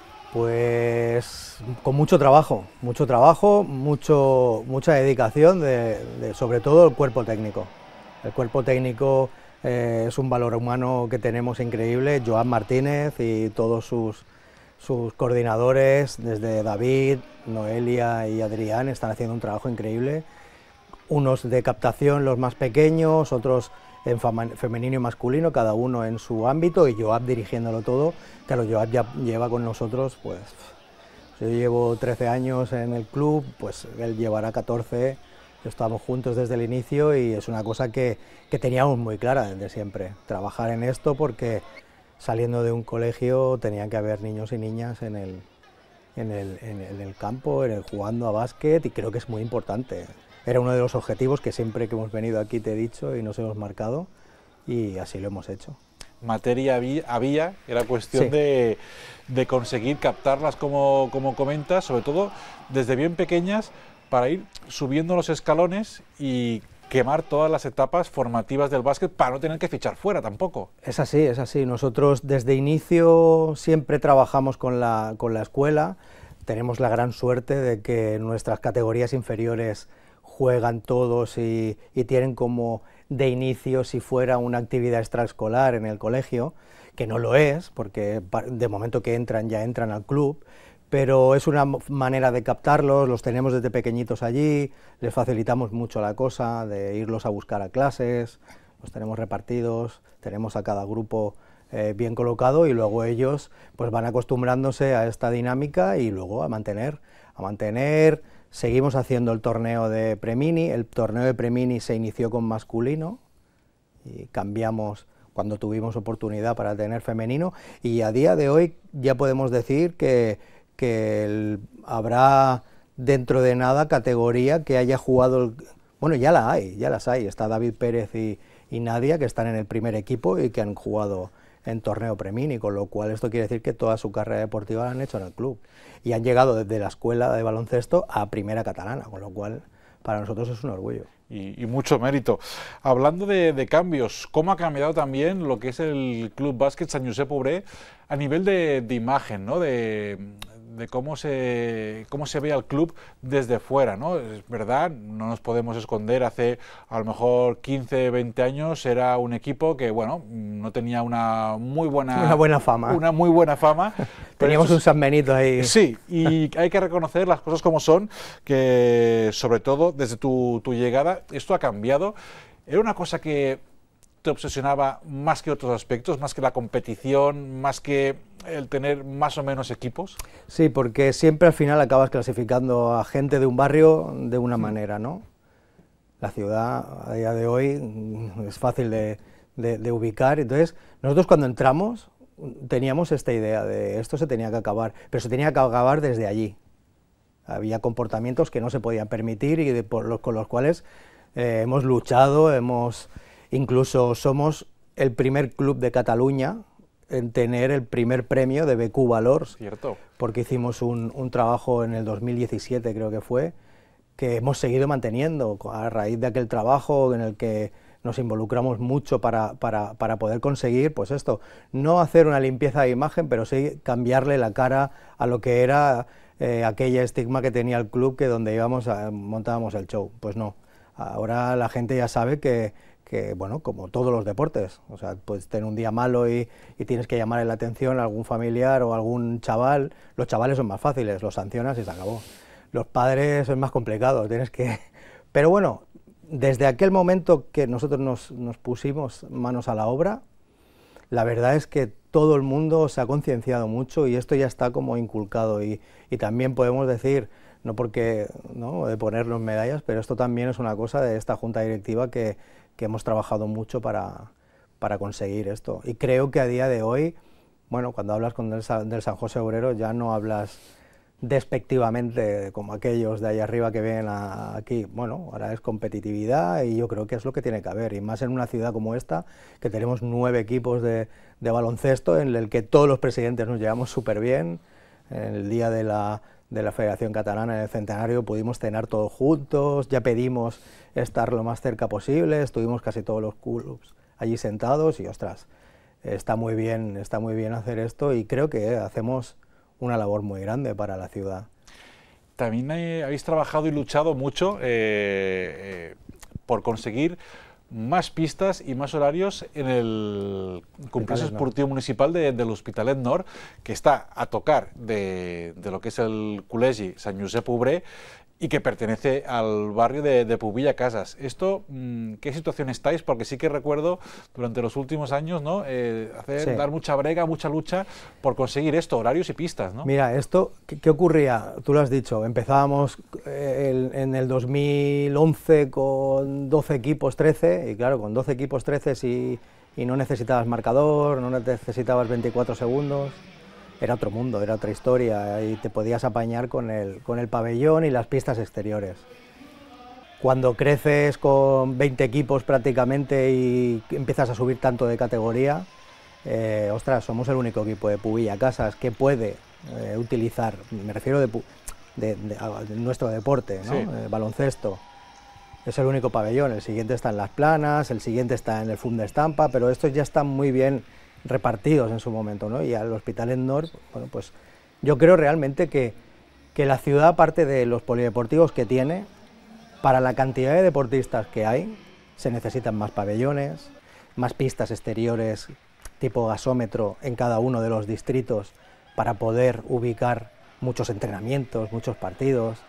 Pues con mucho trabajo, mucho trabajo, mucho, mucha dedicación, de, de, sobre todo el cuerpo técnico. El cuerpo técnico eh, es un valor humano que tenemos increíble. Joan Martínez y todos sus... sus coordinadores, desde David, Noelia y Adrián, están haciendo un trabajo increíble. Unos de captación, los más pequeños, otros en femenino y masculino, cada uno en su ámbito, y Joab dirigiéndolo todo. Claro, Joab ya lleva con nosotros, pues, yo llevo trece años en el club, pues él llevará catorce, estamos juntos desde el inicio y es una cosa que, que teníamos muy clara desde siempre, trabajar en esto porque saliendo de un colegio tenían que haber niños y niñas en el, en el, en el, en el campo, en el, jugando a básquet, y creo que es muy importante. Era uno de los objetivos que siempre que hemos venido aquí te he dicho y nos hemos marcado, y así lo hemos hecho. Materia había, había era cuestión sí. de, de conseguir captarlas, como, como comentas, sobre todo desde bien pequeñas, para ir subiendo los escalones y quemar todas las etapas formativas del básquet para no tener que fichar fuera tampoco. Es así, es así. Nosotros desde inicio siempre trabajamos con la, con la escuela. Tenemos la gran suerte de que nuestras categorías inferiores juegan todos y, y tienen como de inicio si fuera una actividad extraescolar en el colegio, que no lo es, porque de momento que entran ya entran al club, pero es una manera de captarlos, los tenemos desde pequeñitos allí, les facilitamos mucho la cosa de irlos a buscar a clases, los tenemos repartidos, tenemos a cada grupo eh, bien colocado, y luego ellos pues van acostumbrándose a esta dinámica y luego a mantener, a mantener, seguimos haciendo el torneo de Premini. El torneo de Premini se inició con masculino y cambiamos cuando tuvimos oportunidad para tener femenino, y a día de hoy ya podemos decir que que el, habrá dentro de nada categoría que haya jugado, el, bueno, ya la hay, ya las hay, está David Pérez y, y Nadia, que están en el primer equipo y que han jugado en torneo Premini, con lo cual esto quiere decir que toda su carrera deportiva la han hecho en el club, y han llegado desde la escuela de baloncesto a primera catalana, con lo cual para nosotros es un orgullo. Y, y mucho mérito. Hablando de, de cambios, ¿cómo ha cambiado también lo que es el Club Básquet Sant Josep Obré a nivel de, de imagen, ¿no? de, de cómo se, cómo se ve al club desde fuera, ¿no? Es verdad, no nos podemos esconder, hace a lo mejor quince, veinte años era un equipo que, bueno, no tenía una muy buena... Una buena fama. Una muy buena fama. Teníamos un San Benito ahí. Sí, y hay que reconocer las cosas como son, que sobre todo desde tu, tu llegada esto ha cambiado. Era una cosa que te obsesionaba más que otros aspectos, más que la competición, más que el tener más o menos equipos. Sí, porque siempre al final acabas clasificando a gente de un barrio de una manera, ¿no? La ciudad a día de hoy es fácil de, de, de ubicar, entonces nosotros cuando entramos teníamos esta idea de esto se tenía que acabar, pero se tenía que acabar desde allí. Había comportamientos que no se podían permitir y de, por los, con los cuales eh, hemos luchado, hemos... Incluso somos el primer club de Cataluña en tener el primer premio de B Q Valors. Cierto. Porque hicimos un, un trabajo en el dos mil diecisiete, creo que fue, que hemos seguido manteniendo a raíz de aquel trabajo en el que nos involucramos mucho para, para, para poder conseguir, pues esto, no hacer una limpieza de imagen, pero sí cambiarle la cara a lo que era eh, aquella estigma que tenía el club, que donde íbamos a, montábamos el show. Pues no, ahora la gente ya sabe que que, bueno, como todos los deportes, o sea, puedes tener un día malo y, y tienes que llamarle la atención a algún familiar o a algún chaval. Los chavales son más fáciles, los sancionas y se acabó. Los padres es más complicado, tienes que... Pero bueno, desde aquel momento que nosotros nos, nos pusimos manos a la obra, la verdad es que todo el mundo se ha concienciado mucho y esto ya está como inculcado, y, y también podemos decir no porque, ¿no?, de ponernos medallas, pero esto también es una cosa de esta junta directiva que, que hemos trabajado mucho para, para conseguir esto. Y creo que a día de hoy, bueno, cuando hablas con del, del San José Obrero ya no hablas despectivamente como aquellos de ahí arriba que vienen a, aquí. Bueno, ahora es competitividad y yo creo que es lo que tiene que haber, y más en una ciudad como esta, que tenemos nueve equipos de, de baloncesto en el que todos los presidentes nos llevamos súper bien. En el día de la, de la Federación Catalana, en el centenario, pudimos cenar todos juntos, ya pedimos estar lo más cerca posible, estuvimos casi todos los clubs allí sentados y, ostras, está muy bien, está muy bien hacer esto, y creo que hacemos una labor muy grande para la ciudad. También eh, habéis trabajado y luchado mucho eh, eh, por conseguir más pistas y más horarios en el complejo esportiu municipal de, de l'Hospitalet Nord, que está a tocar de, de lo que es el Col·legi Sant Josep Obrer y que pertenece al barrio de, de Pubilla Casas. Esto, ¿qué situación estáis? Porque sí que recuerdo durante los últimos años, ¿no?, eh, hacer, sí. dar mucha brega, mucha lucha por conseguir esto, horarios y pistas, ¿no? Mira, esto, ¿qué, qué ocurría? Tú lo has dicho, empezábamos eh, el, en el dos mil once con doce equipos, trece, y claro, con doce equipos, trece, y, y no necesitabas marcador, no necesitabas veinticuatro segundos, era otro mundo, era otra historia, y te podías apañar con el, con el pabellón y las pistas exteriores. Cuando creces con veinte equipos prácticamente y empiezas a subir tanto de categoría, eh, ostras, somos el único equipo de Pubilla Casas que puede eh, utilizar, me refiero de, de, de, de nuestro deporte, ¿no? Sí. eh, baloncesto. Es el único pabellón, el siguiente está en Las Planas, el siguiente está en el Fum de Estampa, pero estos ya están muy bien repartidos en su momento, ¿no? Y al Hospitalet Nord, bueno, pues yo creo realmente que, que la ciudad, aparte de los polideportivos que tiene, para la cantidad de deportistas que hay, se necesitan más pabellones, más pistas exteriores tipo gasómetro en cada uno de los distritos para poder ubicar muchos entrenamientos, muchos partidos,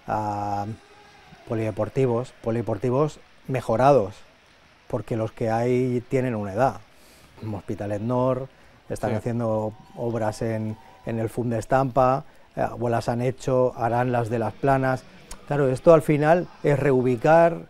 uh, polideportivos, polideportivos mejorados, porque los que hay tienen una edad. Hospitalet Nord, están sí. haciendo obras en, en el Fum de Estampa, eh, o las han hecho, harán las de Las Planas. Claro, esto al final es reubicar,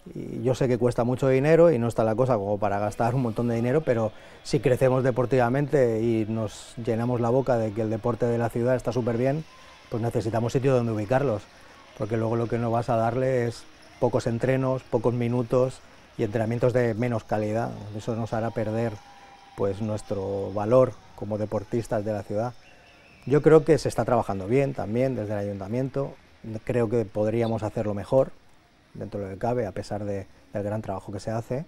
y yo sé que cuesta mucho dinero y no está la cosa como para gastar un montón de dinero, pero si crecemos deportivamente y nos llenamos la boca de que el deporte de la ciudad está súper bien, pues necesitamos sitio donde ubicarlos, porque luego lo que no vas a darle es pocos entrenos, pocos minutos y entrenamientos de menos calidad. Eso nos hará perder pues nuestro valor como deportistas de la ciudad. Yo creo que se está trabajando bien también desde el ayuntamiento, creo que podríamos hacerlo mejor, dentro de lo que cabe, a pesar de, del gran trabajo que se hace,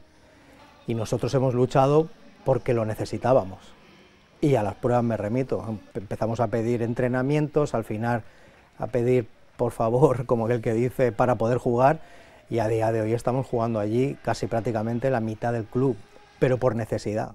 y nosotros hemos luchado porque lo necesitábamos, y a las pruebas me remito. Empezamos a pedir entrenamientos, al final a pedir por favor, como aquel que dice, para poder jugar, y a día de hoy estamos jugando allí casi prácticamente la mitad del club, pero por necesidad.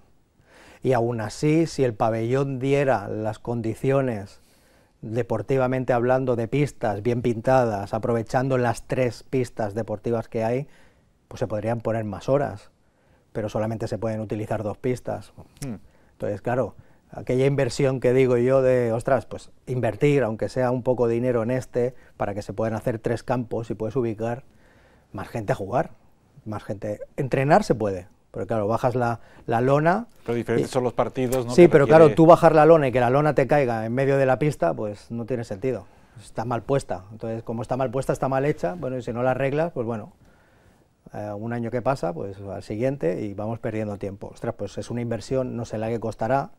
Y aún así, si el pabellón diera las condiciones, deportivamente hablando, de pistas bien pintadas, aprovechando las tres pistas deportivas que hay, pues se podrían poner más horas, pero solamente se pueden utilizar dos pistas. Hmm. Entonces, claro, aquella inversión que digo yo de, ostras, pues invertir, aunque sea un poco de dinero en este, para que se puedan hacer tres campos y puedes ubicar más gente a jugar, más gente. Entrenar se puede, pero claro, bajas la, la lona. Pero diferentes y, son los partidos, ¿no? Sí, pero requiere... claro, tú bajar la lona y que la lona te caiga en medio de la pista, pues no tiene sentido. Está mal puesta. Entonces, como está mal puesta, está mal hecha. Bueno, y si no la arreglas, pues bueno, eh, un año que pasa, pues al siguiente y vamos perdiendo tiempo. Ostras, pues es una inversión, no sé la que costará,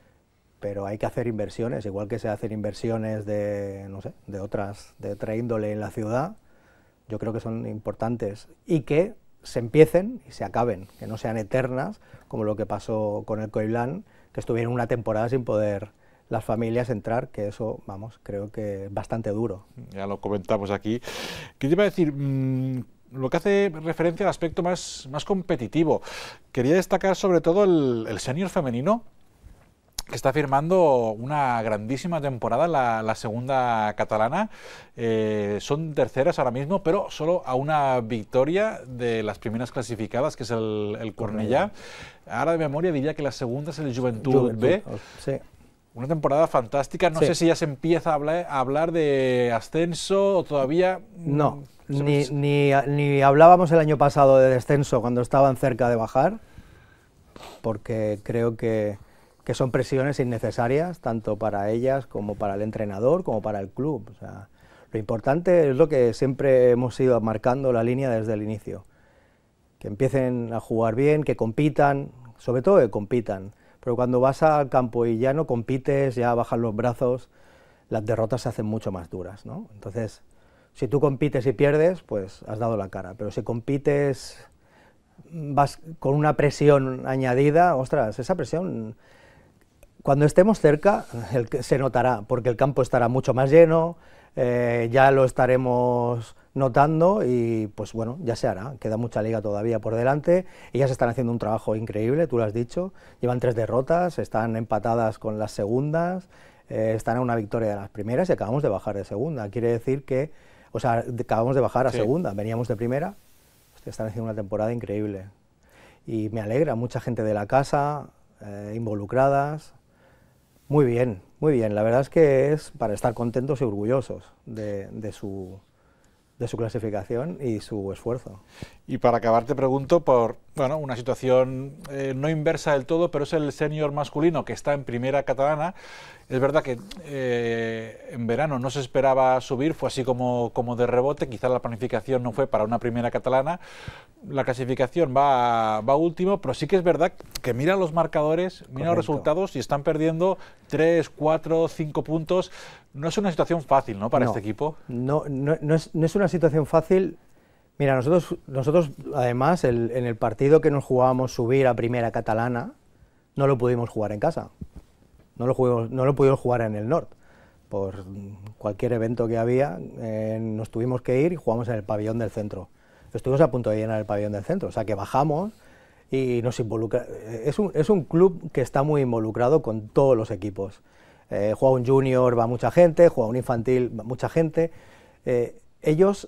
pero hay que hacer inversiones, igual que se hacen inversiones de, no sé, de otras, de otra índole en la ciudad. Yo creo que son importantes y que se empiecen y se acaben, que no sean eternas, como lo que pasó con el Coiblán, que estuvieron una temporada sin poder las familias entrar, que eso, vamos, creo que es bastante duro. Ya lo comentamos aquí. ¿Qué te iba a decir? Mm, lo que hace referencia al aspecto más, más competitivo. Quería destacar sobre todo el, el senior femenino, que está firmando una grandísima temporada, la, la segunda catalana. Eh, son terceras ahora mismo, pero solo a una victoria de las primeras clasificadas, que es el, el Cornellà. Ahora de memoria diría que la segunda es el Joventut, Joventut B. Sí. Una temporada fantástica. No Sí. sé si ya se empieza a hablar, a hablar de ascenso o todavía... No, mm, ni, ni, ni hablábamos el año pasado de descenso cuando estaban cerca de bajar, porque creo que, que son presiones innecesarias, tanto para ellas como para el entrenador, como para el club. O sea, lo importante es lo que siempre hemos ido marcando la línea desde el inicio. Que empiecen a jugar bien, que compitan, sobre todo que compitan. Pero cuando vas al campo y ya no compites, ya bajan los brazos, las derrotas se hacen mucho más duras, ¿no? Entonces, si tú compites y pierdes, pues has dado la cara. Pero si compites, vas con una presión añadida, ostras, esa presión, cuando estemos cerca, el, se notará, porque el campo estará mucho más lleno, eh, ya lo estaremos notando y pues bueno, ya se hará, queda mucha liga todavía por delante, ellas están haciendo un trabajo increíble, tú lo has dicho, llevan tres derrotas, están empatadas con las segundas, eh, están a una victoria de las primeras y acabamos de bajar de segunda, quiere decir que, o sea, de, acabamos de bajar a sí. segunda, veníamos de primera, están haciendo una temporada increíble y me alegra, mucha gente de la casa, eh, involucradas, muy bien, muy bien, la verdad es que es para estar contentos y orgullosos de, de su... de su clasificación y su esfuerzo. Y para acabar te pregunto por bueno, una situación eh, no inversa del todo, pero es el senior masculino que está en primera catalana. Es verdad que eh, en verano no se esperaba subir, fue así como, como de rebote, quizá la planificación no fue para una primera catalana. La clasificación va, va último, pero sí que es verdad que mira los marcadores, mira Correcto. Los resultados y están perdiendo tres, cuatro, cinco puntos. No es una situación fácil, ¿no?, para no, este equipo. No, no, no, es, no es una situación fácil. Mira, nosotros, nosotros además, el, en el partido que nos jugábamos subir a primera catalana, no lo pudimos jugar en casa. No lo, jugamos, no lo pudimos jugar en el norte. Por cualquier evento que había, eh, nos tuvimos que ir y jugamos en el pabellón del centro. Estuvimos a punto de llenar el pabellón del centro, o sea que bajamos y nos involucra. Es un, es un club que está muy involucrado con todos los equipos. Eh, juega un junior, va mucha gente, juega un infantil, va mucha gente. Eh, ellos,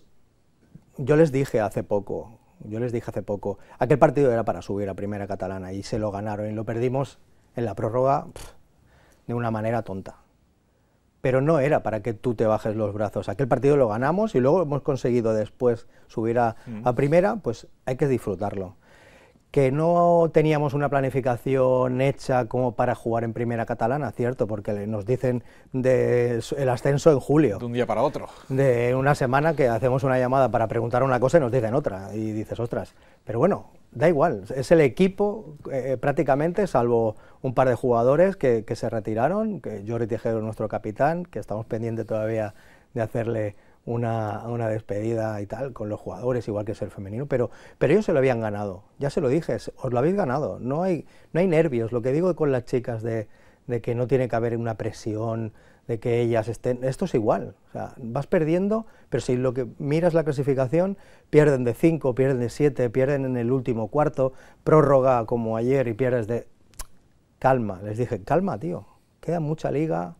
yo les dije hace poco, yo les dije hace poco, aquel partido era para subir a primera catalana y se lo ganaron y lo perdimos en la prórroga pff, de una manera tonta. Pero no era para que tú te bajes los brazos. Aquel partido lo ganamos y luego hemos conseguido después subir a, mm. a primera, pues hay que disfrutarlo. Que no teníamos una planificación hecha como para jugar en primera catalana, cierto, porque nos dicen de el ascenso en julio. De un día para otro. De una semana que hacemos una llamada para preguntar una cosa y nos dicen otra, y dices, ostras, pero bueno, da igual, es el equipo eh, prácticamente, salvo un par de jugadores que, que se retiraron, que Jordi Tejero es nuestro capitán, que estamos pendientes todavía de hacerle Una, una despedida y tal, con los jugadores, igual que es el femenino, pero, pero ellos se lo habían ganado, ya se lo dije, os lo habéis ganado, no hay, no hay nervios, lo que digo con las chicas de, de que no tiene que haber una presión, de que ellas estén, esto es igual, o sea, vas perdiendo, pero si lo que miras la clasificación, pierden de cinco, pierden de siete, pierden en el último cuarto, prórroga como ayer y pierdes de... Calma, les dije, calma tío, queda mucha liga,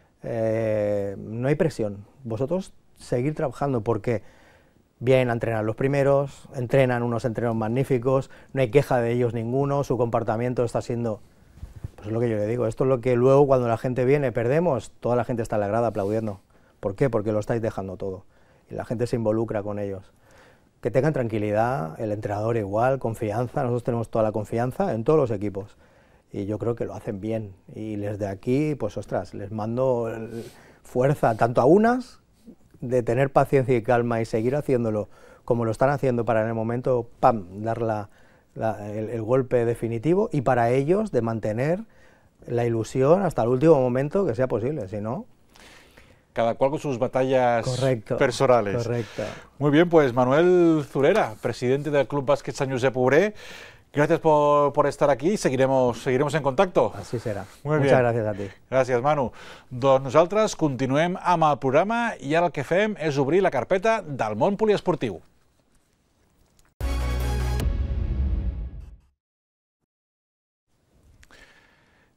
eh, no hay presión, vosotros seguir trabajando porque vienen a entrenar los primeros, entrenan unos entrenos magníficos, no hay queja de ellos ninguno, su comportamiento está siendo, pues es lo que yo le digo, esto es lo que luego cuando la gente viene, perdemos, toda la gente está en la grada aplaudiendo. ¿Por qué? Porque lo estáis dejando todo y la gente se involucra con ellos. Que tengan tranquilidad, el entrenador igual, confianza, nosotros tenemos toda la confianza en todos los equipos y yo creo que lo hacen bien y desde aquí, pues ostras, les mando fuerza tanto a unas de tener paciencia y calma y seguir haciéndolo como lo están haciendo para en el momento, pam, dar la, la, el, el golpe definitivo y para ellos de mantener la ilusión hasta el último momento que sea posible, si no... Cada cual con sus batallas correcto, personales. Correcto. Muy bien, pues Manuel Zurera, presidente del Club Bàsquet Sant Josep Obré, gracias por, por estar aquí, seguiremos, seguiremos en contacto. Así serà. Muy Muchas bien. gràcies a ti. Gràcies, Manu. Doncs nosaltres continuem amb el programa i ara el que fem és obrir la carpeta del món poliesportiu.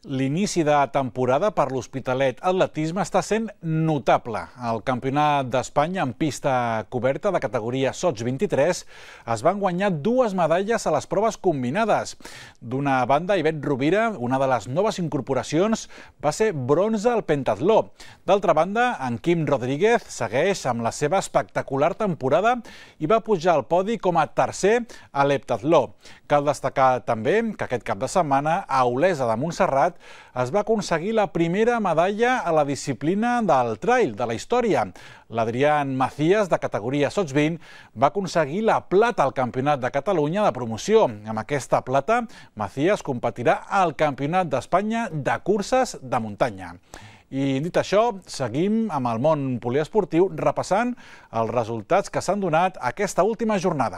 L'inici de temporada per l'Hospitalet Atletisme està sent notable. El Campionat d'Espanya en pista coberta de categoria sots vint-i-tres es van guanyar dues medalles a les proves combinades. D'una banda, Ivet Rovira, una de les noves incorporacions, va ser bronze al pentatló. D'altra banda, en Quim Rodríguez segueix amb la seva espectacular temporada i va pujar al podi com a tercer a l'heptatló. Cal destacar també que aquest cap de setmana a Olesa de Montserrat es va aconseguir la primera medalla a la disciplina del trail de la història. L'Adrián Macías, de categoria sots vint, va aconseguir la plata al Campionat de Catalunya de promoció. Amb aquesta plata, Macías competirà al Campionat d'Espanya de curses de muntanya. I dit això, seguim amb el món poliesportiu repassant els resultats que s'han donat aquesta última jornada.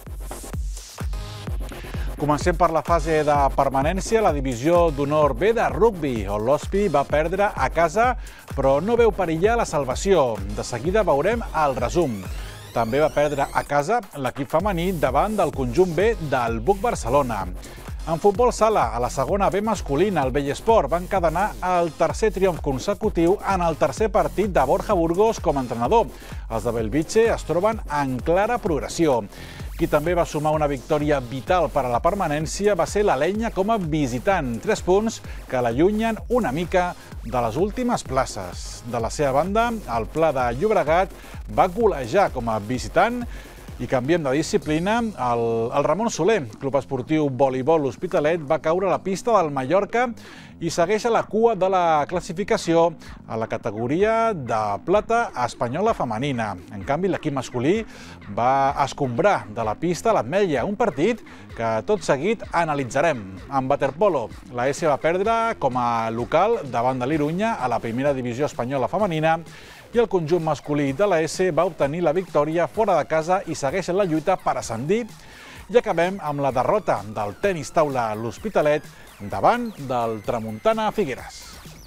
Comencem per la fase de permanència, la divisió d'honor B de rugbi, on l'Hospi va perdre a casa, però no veu perillar la salvació. De seguida veurem el resum. També va perdre a casa l'equip femení davant del conjunt B del Buc Barcelona. En futbol sala, a la segona B masculina, el Bellesport va encadenar el tercer triomf consecutiu en el tercer partit de Borja Burgos com a entrenador. Els de Bellvitge es troben en clara progressió. Qui també va sumar una victòria vital per a la permanència va ser l'Alenya com a visitant, tres punts que l'allunyen una mica de les últimes places. De la seva banda, el Pla de Llobregat va golejar com a visitant. I canviem de disciplina, el, el Ramon Soler, Club Esportiu Voleibol Hospitalet, va caure a la pista del Mallorca i segueix a la cua de la classificació a la categoria de plata espanyola femenina. En canvi, l'equip masculí va escombrar de la pista l'Ametlla, un partit que tot seguit analitzarem. En waterpolo, la S va perdre com a local davant de l'Irunya a la primera divisió espanyola femenina i el conjunt masculí de la S va obtenir la victòria fora de casa i segueix en la lluita per ascendir. I acabem amb la derrota del tenis taula a l'Hospitalet davant del Tramuntana Figueres.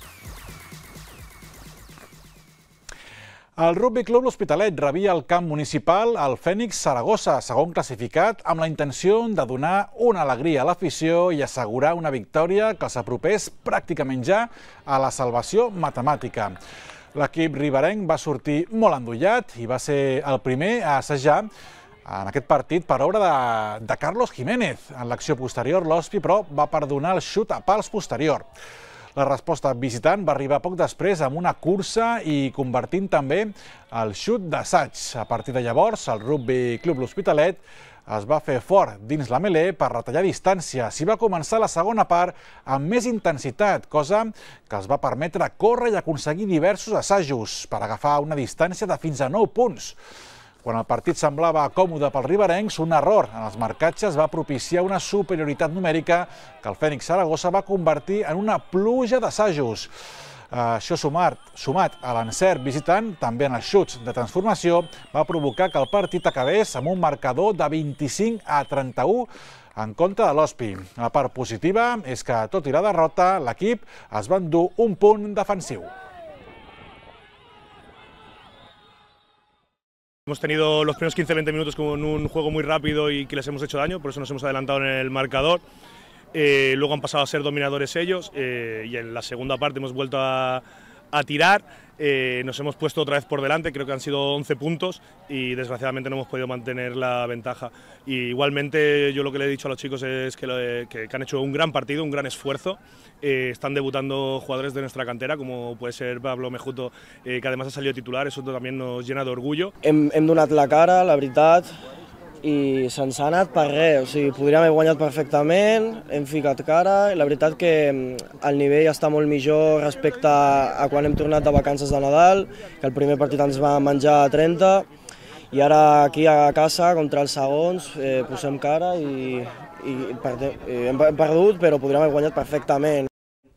El Rugby Club L'Hospitalet rebia al camp municipal el Fènix Saragossa, segon classificat, amb la intenció de donar una alegria a l'afició i assegurar una victòria que s'apropés pràcticament ja a la salvació matemàtica. L'equip riberenc va sortir molt endollat i va ser el primer a assajar en aquest partit per obra de, de Carlos Jiménez. En l'acció posterior, l'Hospi, però, va perdonar el xut a pals posterior. La resposta visitant va arribar poc després amb una cursa i convertint també el xut d'assaig. A partir de llavors, el Rugby Club L'Hospitalet es va fer fort dins la melé per retallar distància. S'hi va començar la segona part amb més intensitat, cosa que els va permetre córrer i aconseguir diversos assajos per agafar una distància de fins a nou punts. Quan el partit semblava còmode pels riberencs, un error en els marcatges va propiciar una superioritat numèrica que el Fènix Saragossa va convertir en una pluja d'assajos. Això sumat, sumat a l'encert visitant, també en els xuts de transformació, va provocar que el partit acabés amb un marcador de vint-i-cinc a trenta-u en contra de l'Hospi. La part positiva és que, tot i la derrota, l'equip es va endur un punt defensiu. Hemos tenido los primeros quince a veinte minutos con un juego muy rápido y que les hemos hecho daño, por eso nos hemos adelantado en el marcador. Eh, luego han pasado a ser dominadores ellos eh, y en la segunda parte hemos vuelto a, a tirar, eh, nos hemos puesto otra vez por delante, creo que han sido once puntos y desgraciadamente no hemos podido mantener la ventaja. Y igualmente yo lo que le he dicho a los chicos es que, lo, que, que han hecho un gran partido, un gran esfuerzo, eh, están debutando jugadores de nuestra cantera como puede ser Pablo Mejuto, eh, que además ha salido titular, eso también nos llena de orgullo. Hem, hem donat la cara, la veritat, i se'ns ha anat per res, o sigui, podríem haver guanyat perfectament, hem ficat cara, i la veritat que el nivell està molt millor respecte a quan hem tornat de vacances de Nadal, que el primer partit ens va menjar a trenta, i ara aquí a casa, contra els segons, eh, posem cara i, i perde, eh, hem perdut, però podríem haver guanyat perfectament.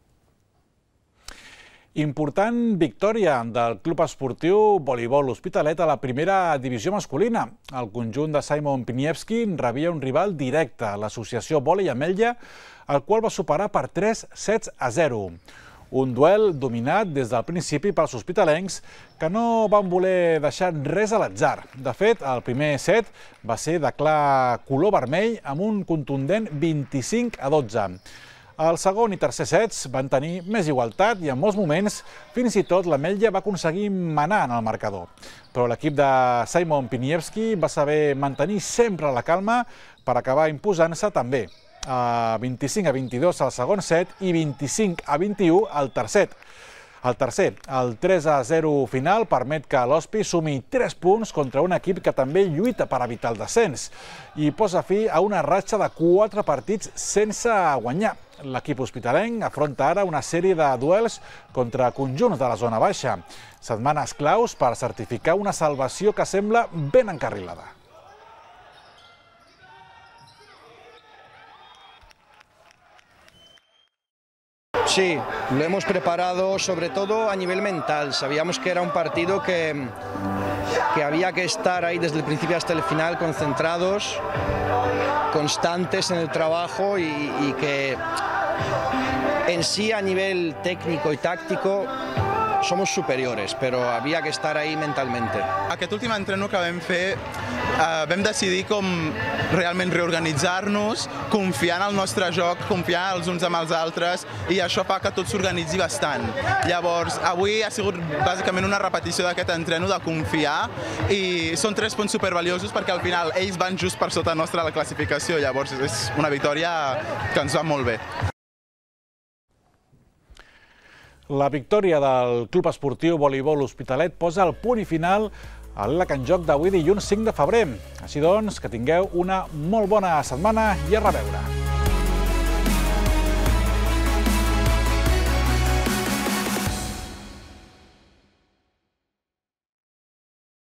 Important victòria del Club Esportiu Voleibol Hospitalet a la primera divisió masculina. El conjunt de Simon Piniewski rebia un rival directe, l'associació Volei Ametlla, el qual va superar per tres sets a zero. Un duel dominat des del principi pels hospitalencs que no van voler deixar res a l'atzar. De fet, el primer set va ser de clar color vermell amb un contundent vint-i-cinc a dotze. El segon i tercer sets van tenir més igualtat i en molts moments fins i tot l'Ametlla va aconseguir manar en el marcador. Però l'equip de Simon Piniewski va saber mantenir sempre la calma per acabar imposant-se també a vint-i-cinc a vint-i-dos al segon set i vint-i-cinc a vint-i-u al tercer. El tercer, el tres a zero final, permet que l'Hospi sumi tres punts contra un equip que també lluita per evitar el descens i posa fi a una ratxa de quatre partits sense guanyar. L'equip hospitalenc afronta ara una sèrie de duels contra conjunts de la zona baixa, setmanes claus per certificar una salvació que sembla ben encarrilada. Sí, lo hemos preparado sobre todo a nivel mental. Sabíamos que era un partido que, que había que estar ahí desde el principio hasta el final concentrados, constantes en el trabajo y, y que en sí a nivel técnico y táctico somos superiores, però havia que estar ahí mentalment. Aquest últim entreno que vam fer, eh, vam decidir com realment reorganitzar-nos, confiar en el nostre joc, confiar els uns amb els altres, i això fa que tot s'organitzi bastant. Llavors, avui ha sigut bàsicament una repetició d'aquest entreno de confiar, i són tres punts supervaliosos perquè al final ells van just per sota nostra a la classificació, llavors és una victòria que ens va molt bé. La victòria del Club Esportiu Voleibol Hospitalet posa el punt i final a l'E L A C en joc d'avui dilluns cinc de febrer. Així doncs, que tingueu una molt bona setmana i a reveure.